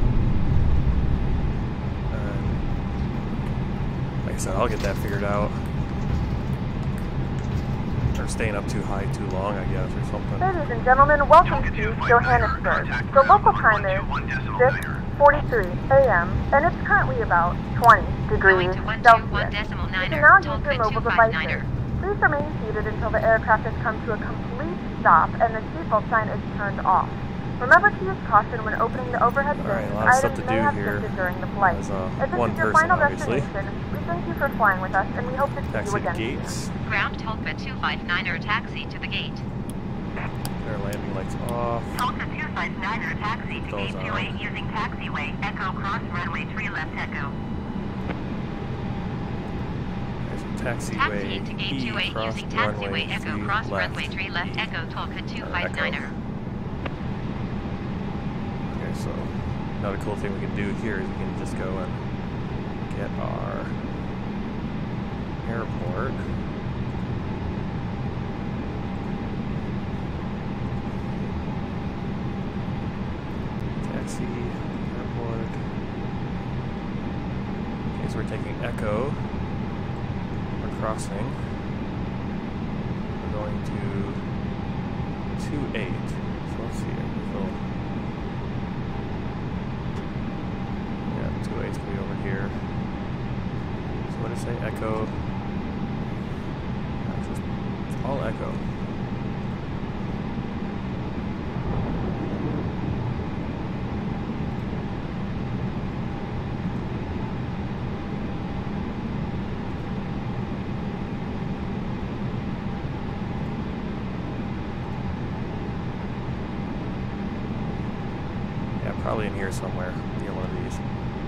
Like I said, I'll get that figured out. Or staying up too high too long, I guess, or something. Ladies and gentlemen, welcome to Johannesburg. The local time is 6:43 a.m. and it's currently about 20 degrees Celsius. You can now use your mobile devices. Please remain seated until the aircraft has come to a complete stop and the seatbelt sign is turned off. Remember to use caution when opening the overhead bins. Items may have shifted during the flight. If this is your final destination, we thank you for flying with us and we hope to see you again soon. Ground Tonga 259er taxi to the gate. Their landing lights off. Tonga 259er taxi to gate 28 using taxiway, Echo cross runway 3 left Echo. Taxiway to gate 28 using taxiway Echo cross runway 3 left Echo Tonga 259er. Okay, so another cool thing we can do here is we can just go and get our airport. Taxi, airport. Okay, so we're taking Echo. Crossing. We're going to 28. So let's see. Yeah, 28's gonna be over here. So what did it say? Echo. It's all Echo. Probably in here somewhere, near one of these.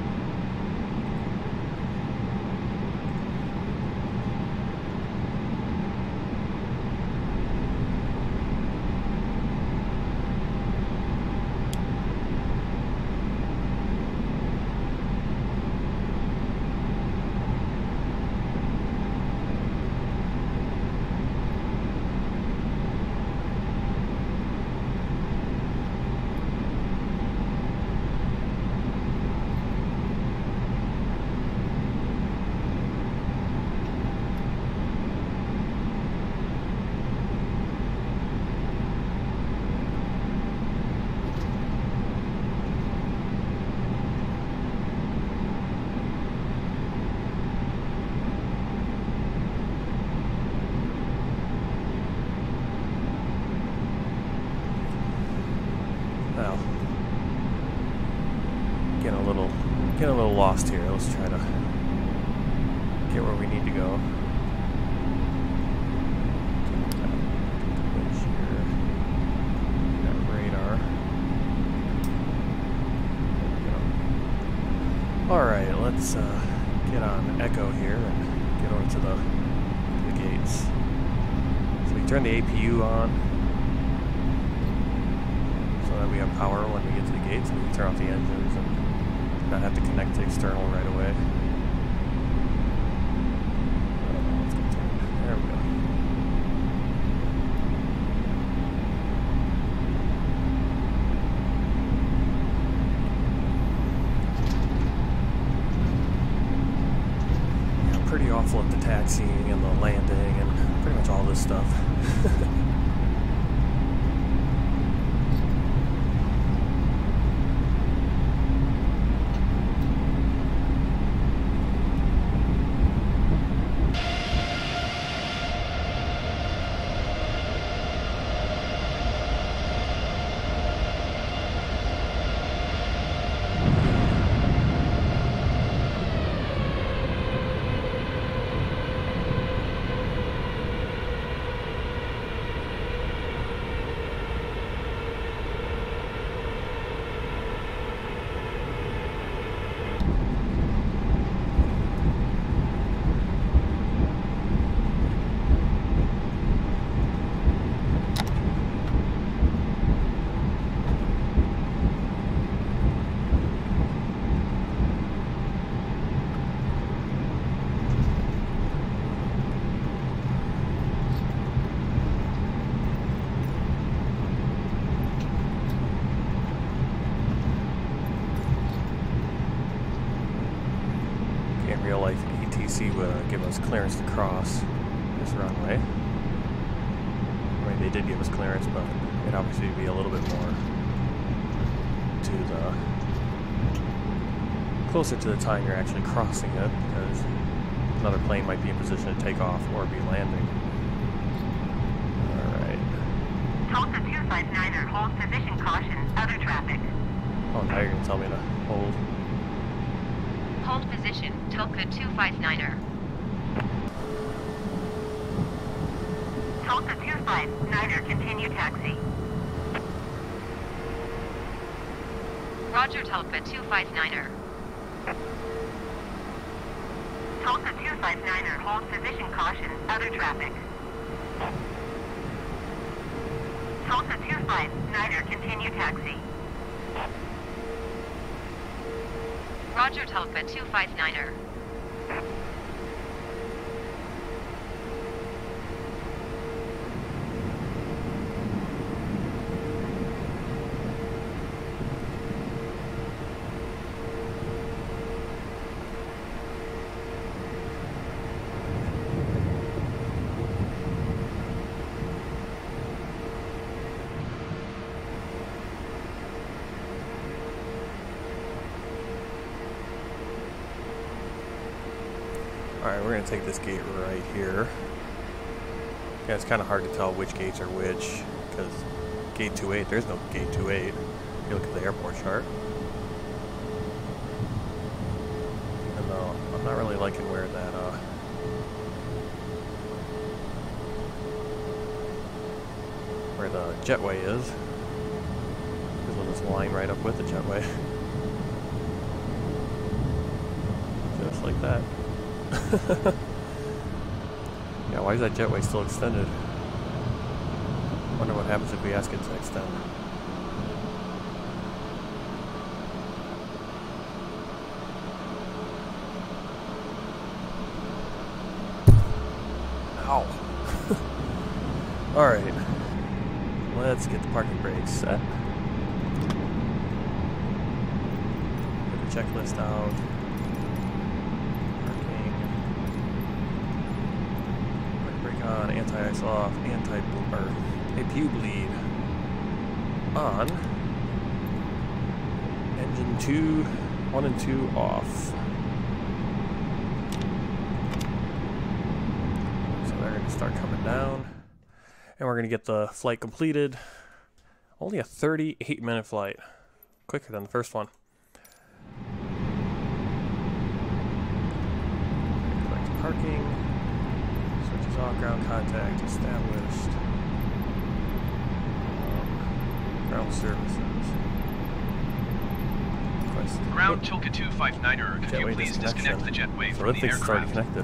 Well, getting a little lost here. Let's try to get where we need to go. Got radar. All right, let's get on Echo here and get over to the gates. So we turn the APU on. We have power when we get to the gates, and we can turn off the engines and not have to connect to external right away. Let's get turned. There we go. Yeah, I'm pretty awful at the taxiing and the landing and pretty much all this stuff. Would give us clearance to cross this runway. I mean, they did give us clearance, but it obviously would be a little bit more to the closer to the time you're actually crossing it, because another plane might be in position to take off or be landing. All right. Tulsa 259er, hold position, caution, other traffic. Oh, now you're gonna tell me to hold. Hold position, Tulsa 259er. Tulsa 259er, continue taxi. Roger, Tulsa 259er. Tulsa 259er, hold position, caution, other traffic. Tulsa 259er, continue taxi. Roger, Tulsa 259er. Alright, we're going to take this gate right here. Yeah, it's kind of hard to tell which gates are which, because gate 28, there's no gate 28. If you look at the airport chart. Even though I'm not really liking where that, where the jetway is. Because we'll just line right up with the jetway. Just like that. Yeah, why is that jetway still extended? Wonder what happens if we ask it to extend. Ow. Alright. Let's get the parking brakes set. Get the checklist out. Parking. Parking brake on, anti-ice off, APU bleed on. Engine 2, 1 and 2 off. They're going to start coming down, and we're going to get the flight completed. Only a 38-minute flight, quicker than the first one. Back to parking, switches off, ground contact established, ground services. Ground Tilka 259er, could you please disconnect the jetway from the aircraft? Already connected.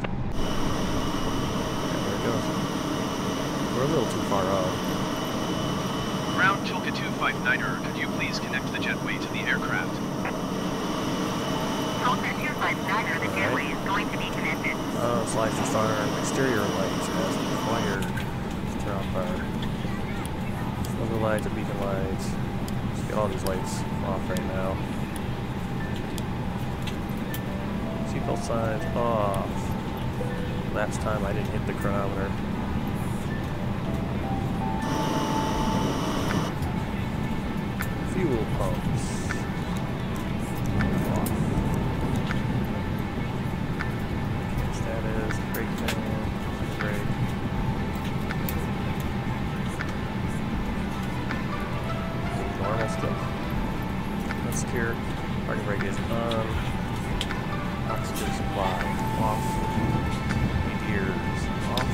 We're a little too far out. Ground Tilka 259er, could you please connect the jetway to the aircraft? Tilka 259er, the jetway is going to be connected. Slides to start exterior lights as required. Let's turn off our other lights, and beacon lights. Let's get all these lights off right now. Seatbelt signs off. Last time I didn't hit the chronometer. Fuel pumps off. Status, brake down, brake. Normal stuff. That's secure. Parking brake is on. Oxygen supply off. Gears off.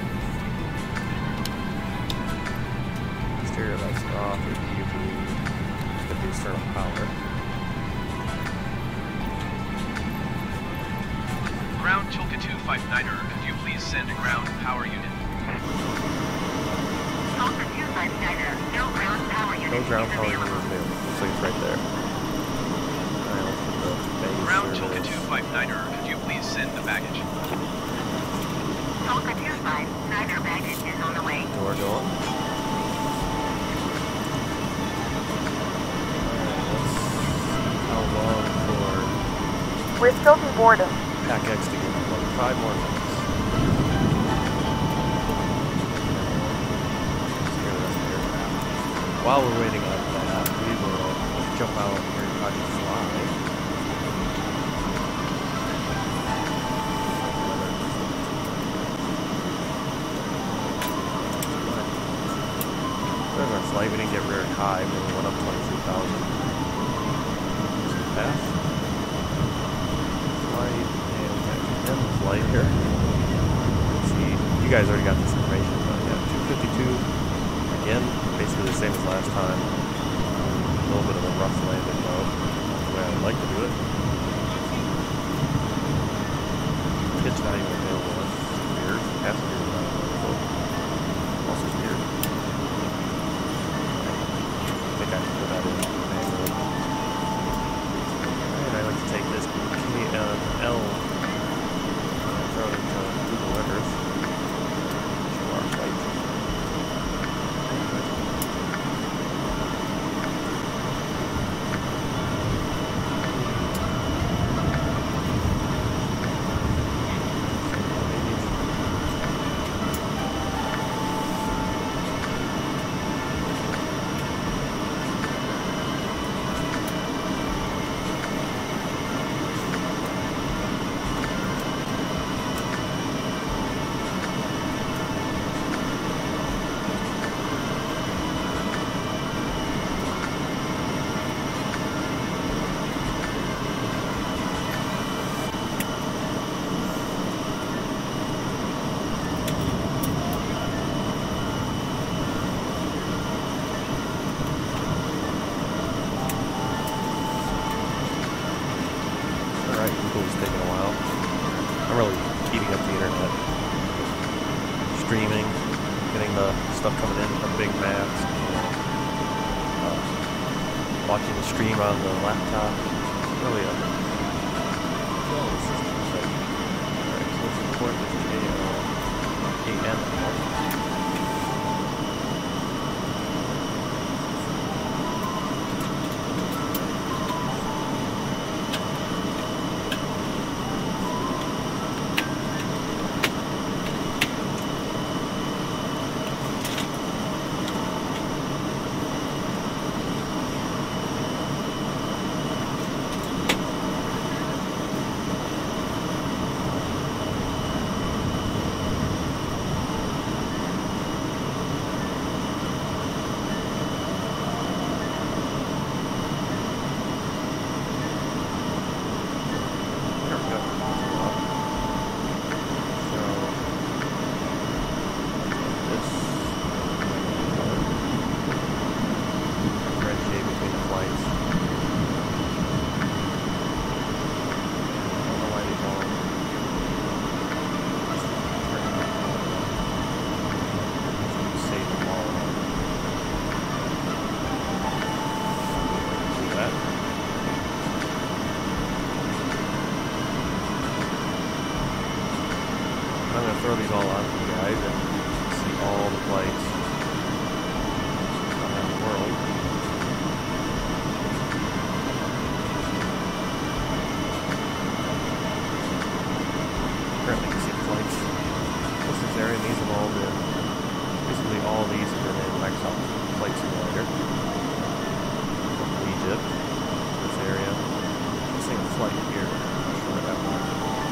Exterior lights are off. APU bleed. Get the external power. Ground Tilka 259er, could you please send a ground power unit? Tilka 259er, no ground power unit. No ground power unit available. Looks like it's right there. Alright, let's put the baggage Ground service. Tilka 259er, could you please send the baggage? Tilka 259er baggage is on the way. Door going. How long for We're still deboarding. PACX to get like 5 more minutes. While we're waiting on that, we will jump out here and ProjectFly. There's our flight. We didn't get very high, but we went up 23,000. Path. Flight, and end the flight here. Let's see. You guys already got this information, but yeah, 252. Again, basically the same as last time. A little bit of a rough landing though. That's the way I would like to do it. Pitch not even available. That's weird. Passenger is not available. Also weird. I think I can put that in manually. Alright, I like to take this KL and throw it into Google Earth. Show our flight. streaming, getting the stuff coming in from big maps, watching the stream on the laptop. It's really a well system. Alright, so let's report this AN. Throw these all on for you guys and see all the flights around the world. Currently you can see the flights close to this area, and these have all been, basically all these have been in Microsoft Flight Simulator. From Egypt, this area. I'm seeing a flight here. I'm not sure what that was.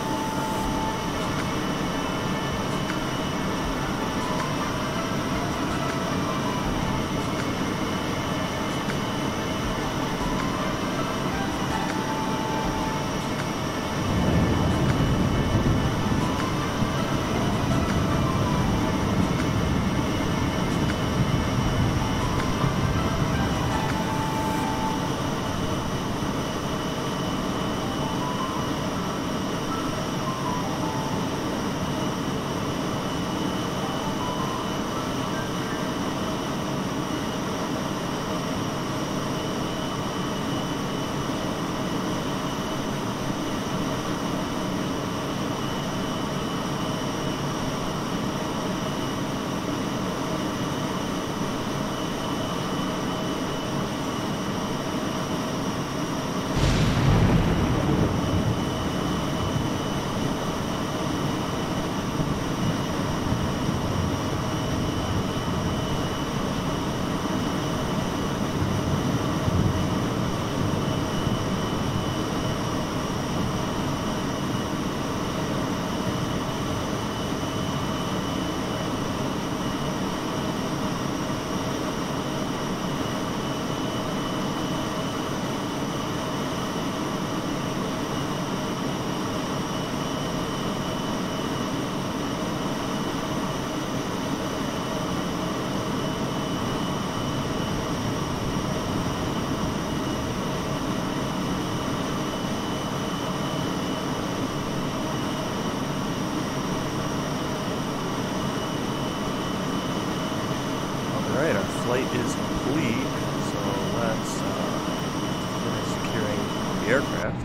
Alright, our flight is complete, so let's finish securing the aircraft.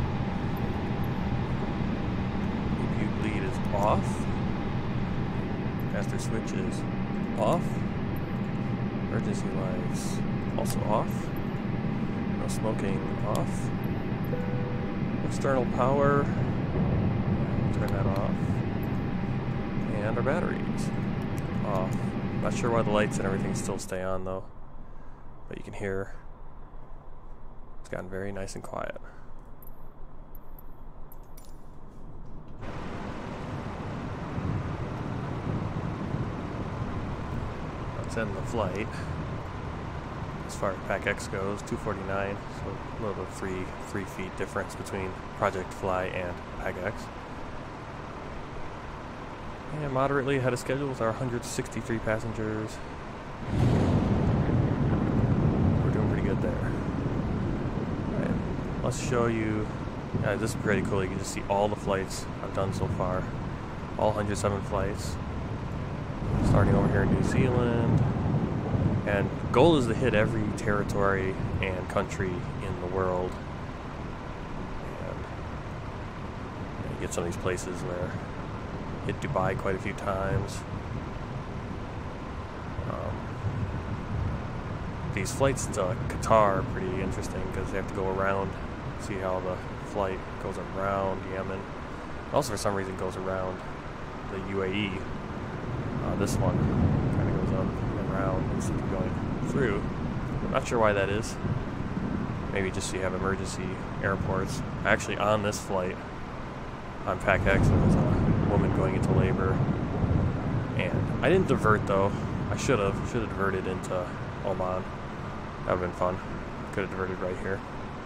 EPU bleed is off. Master switch is off. Emergency lights also off. No smoking off. External power, turn that off. And our batteries off. Not sure why the lights and everything still stay on though, but you can hear it's gotten very nice and quiet. Let's end the flight. As far as PACX goes, 249, so a little bit of 3 feet difference between ProjectFly and PACX. And moderately ahead of schedule with our 163 passengers. We're doing pretty good there. Alright, let's show you. This is pretty cool. You can just see all the flights I've done so far. All 107 flights. Starting over here in New Zealand. And goal is to hit every territory and country in the world. And you get some of these places where hit Dubai quite a few times. These flights to Qatar are pretty interesting because they have to go around, see how the flight goes around Yemen. Also, for some reason, goes around the UAE. This one kind of goes up and around instead of going through. I'm not sure why that is. Maybe just so you have emergency airports. Actually, on this flight, on PACX, there was a woman going into labor. And I didn't divert, though. I should have diverted into Oman. That would have been fun. Could have diverted right here.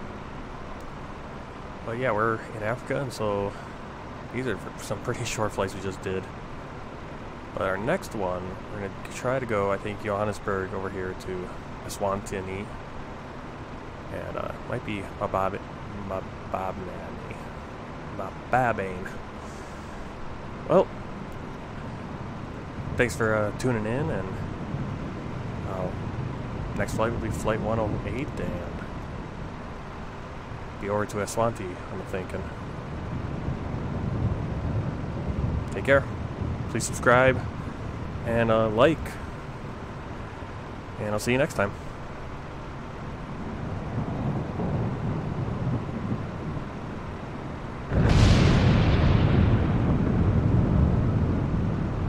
But yeah, we're in Africa, and so these are some pretty short flights we just did. But our next one, we're going to try to go, I think, Johannesburg over here to Eswatini. And might be Mbabane. Well, thanks for tuning in, and next flight will be Flight 108, and be over to Eswatini, I'm thinking. Take care. Please subscribe and like. And I'll see you next time.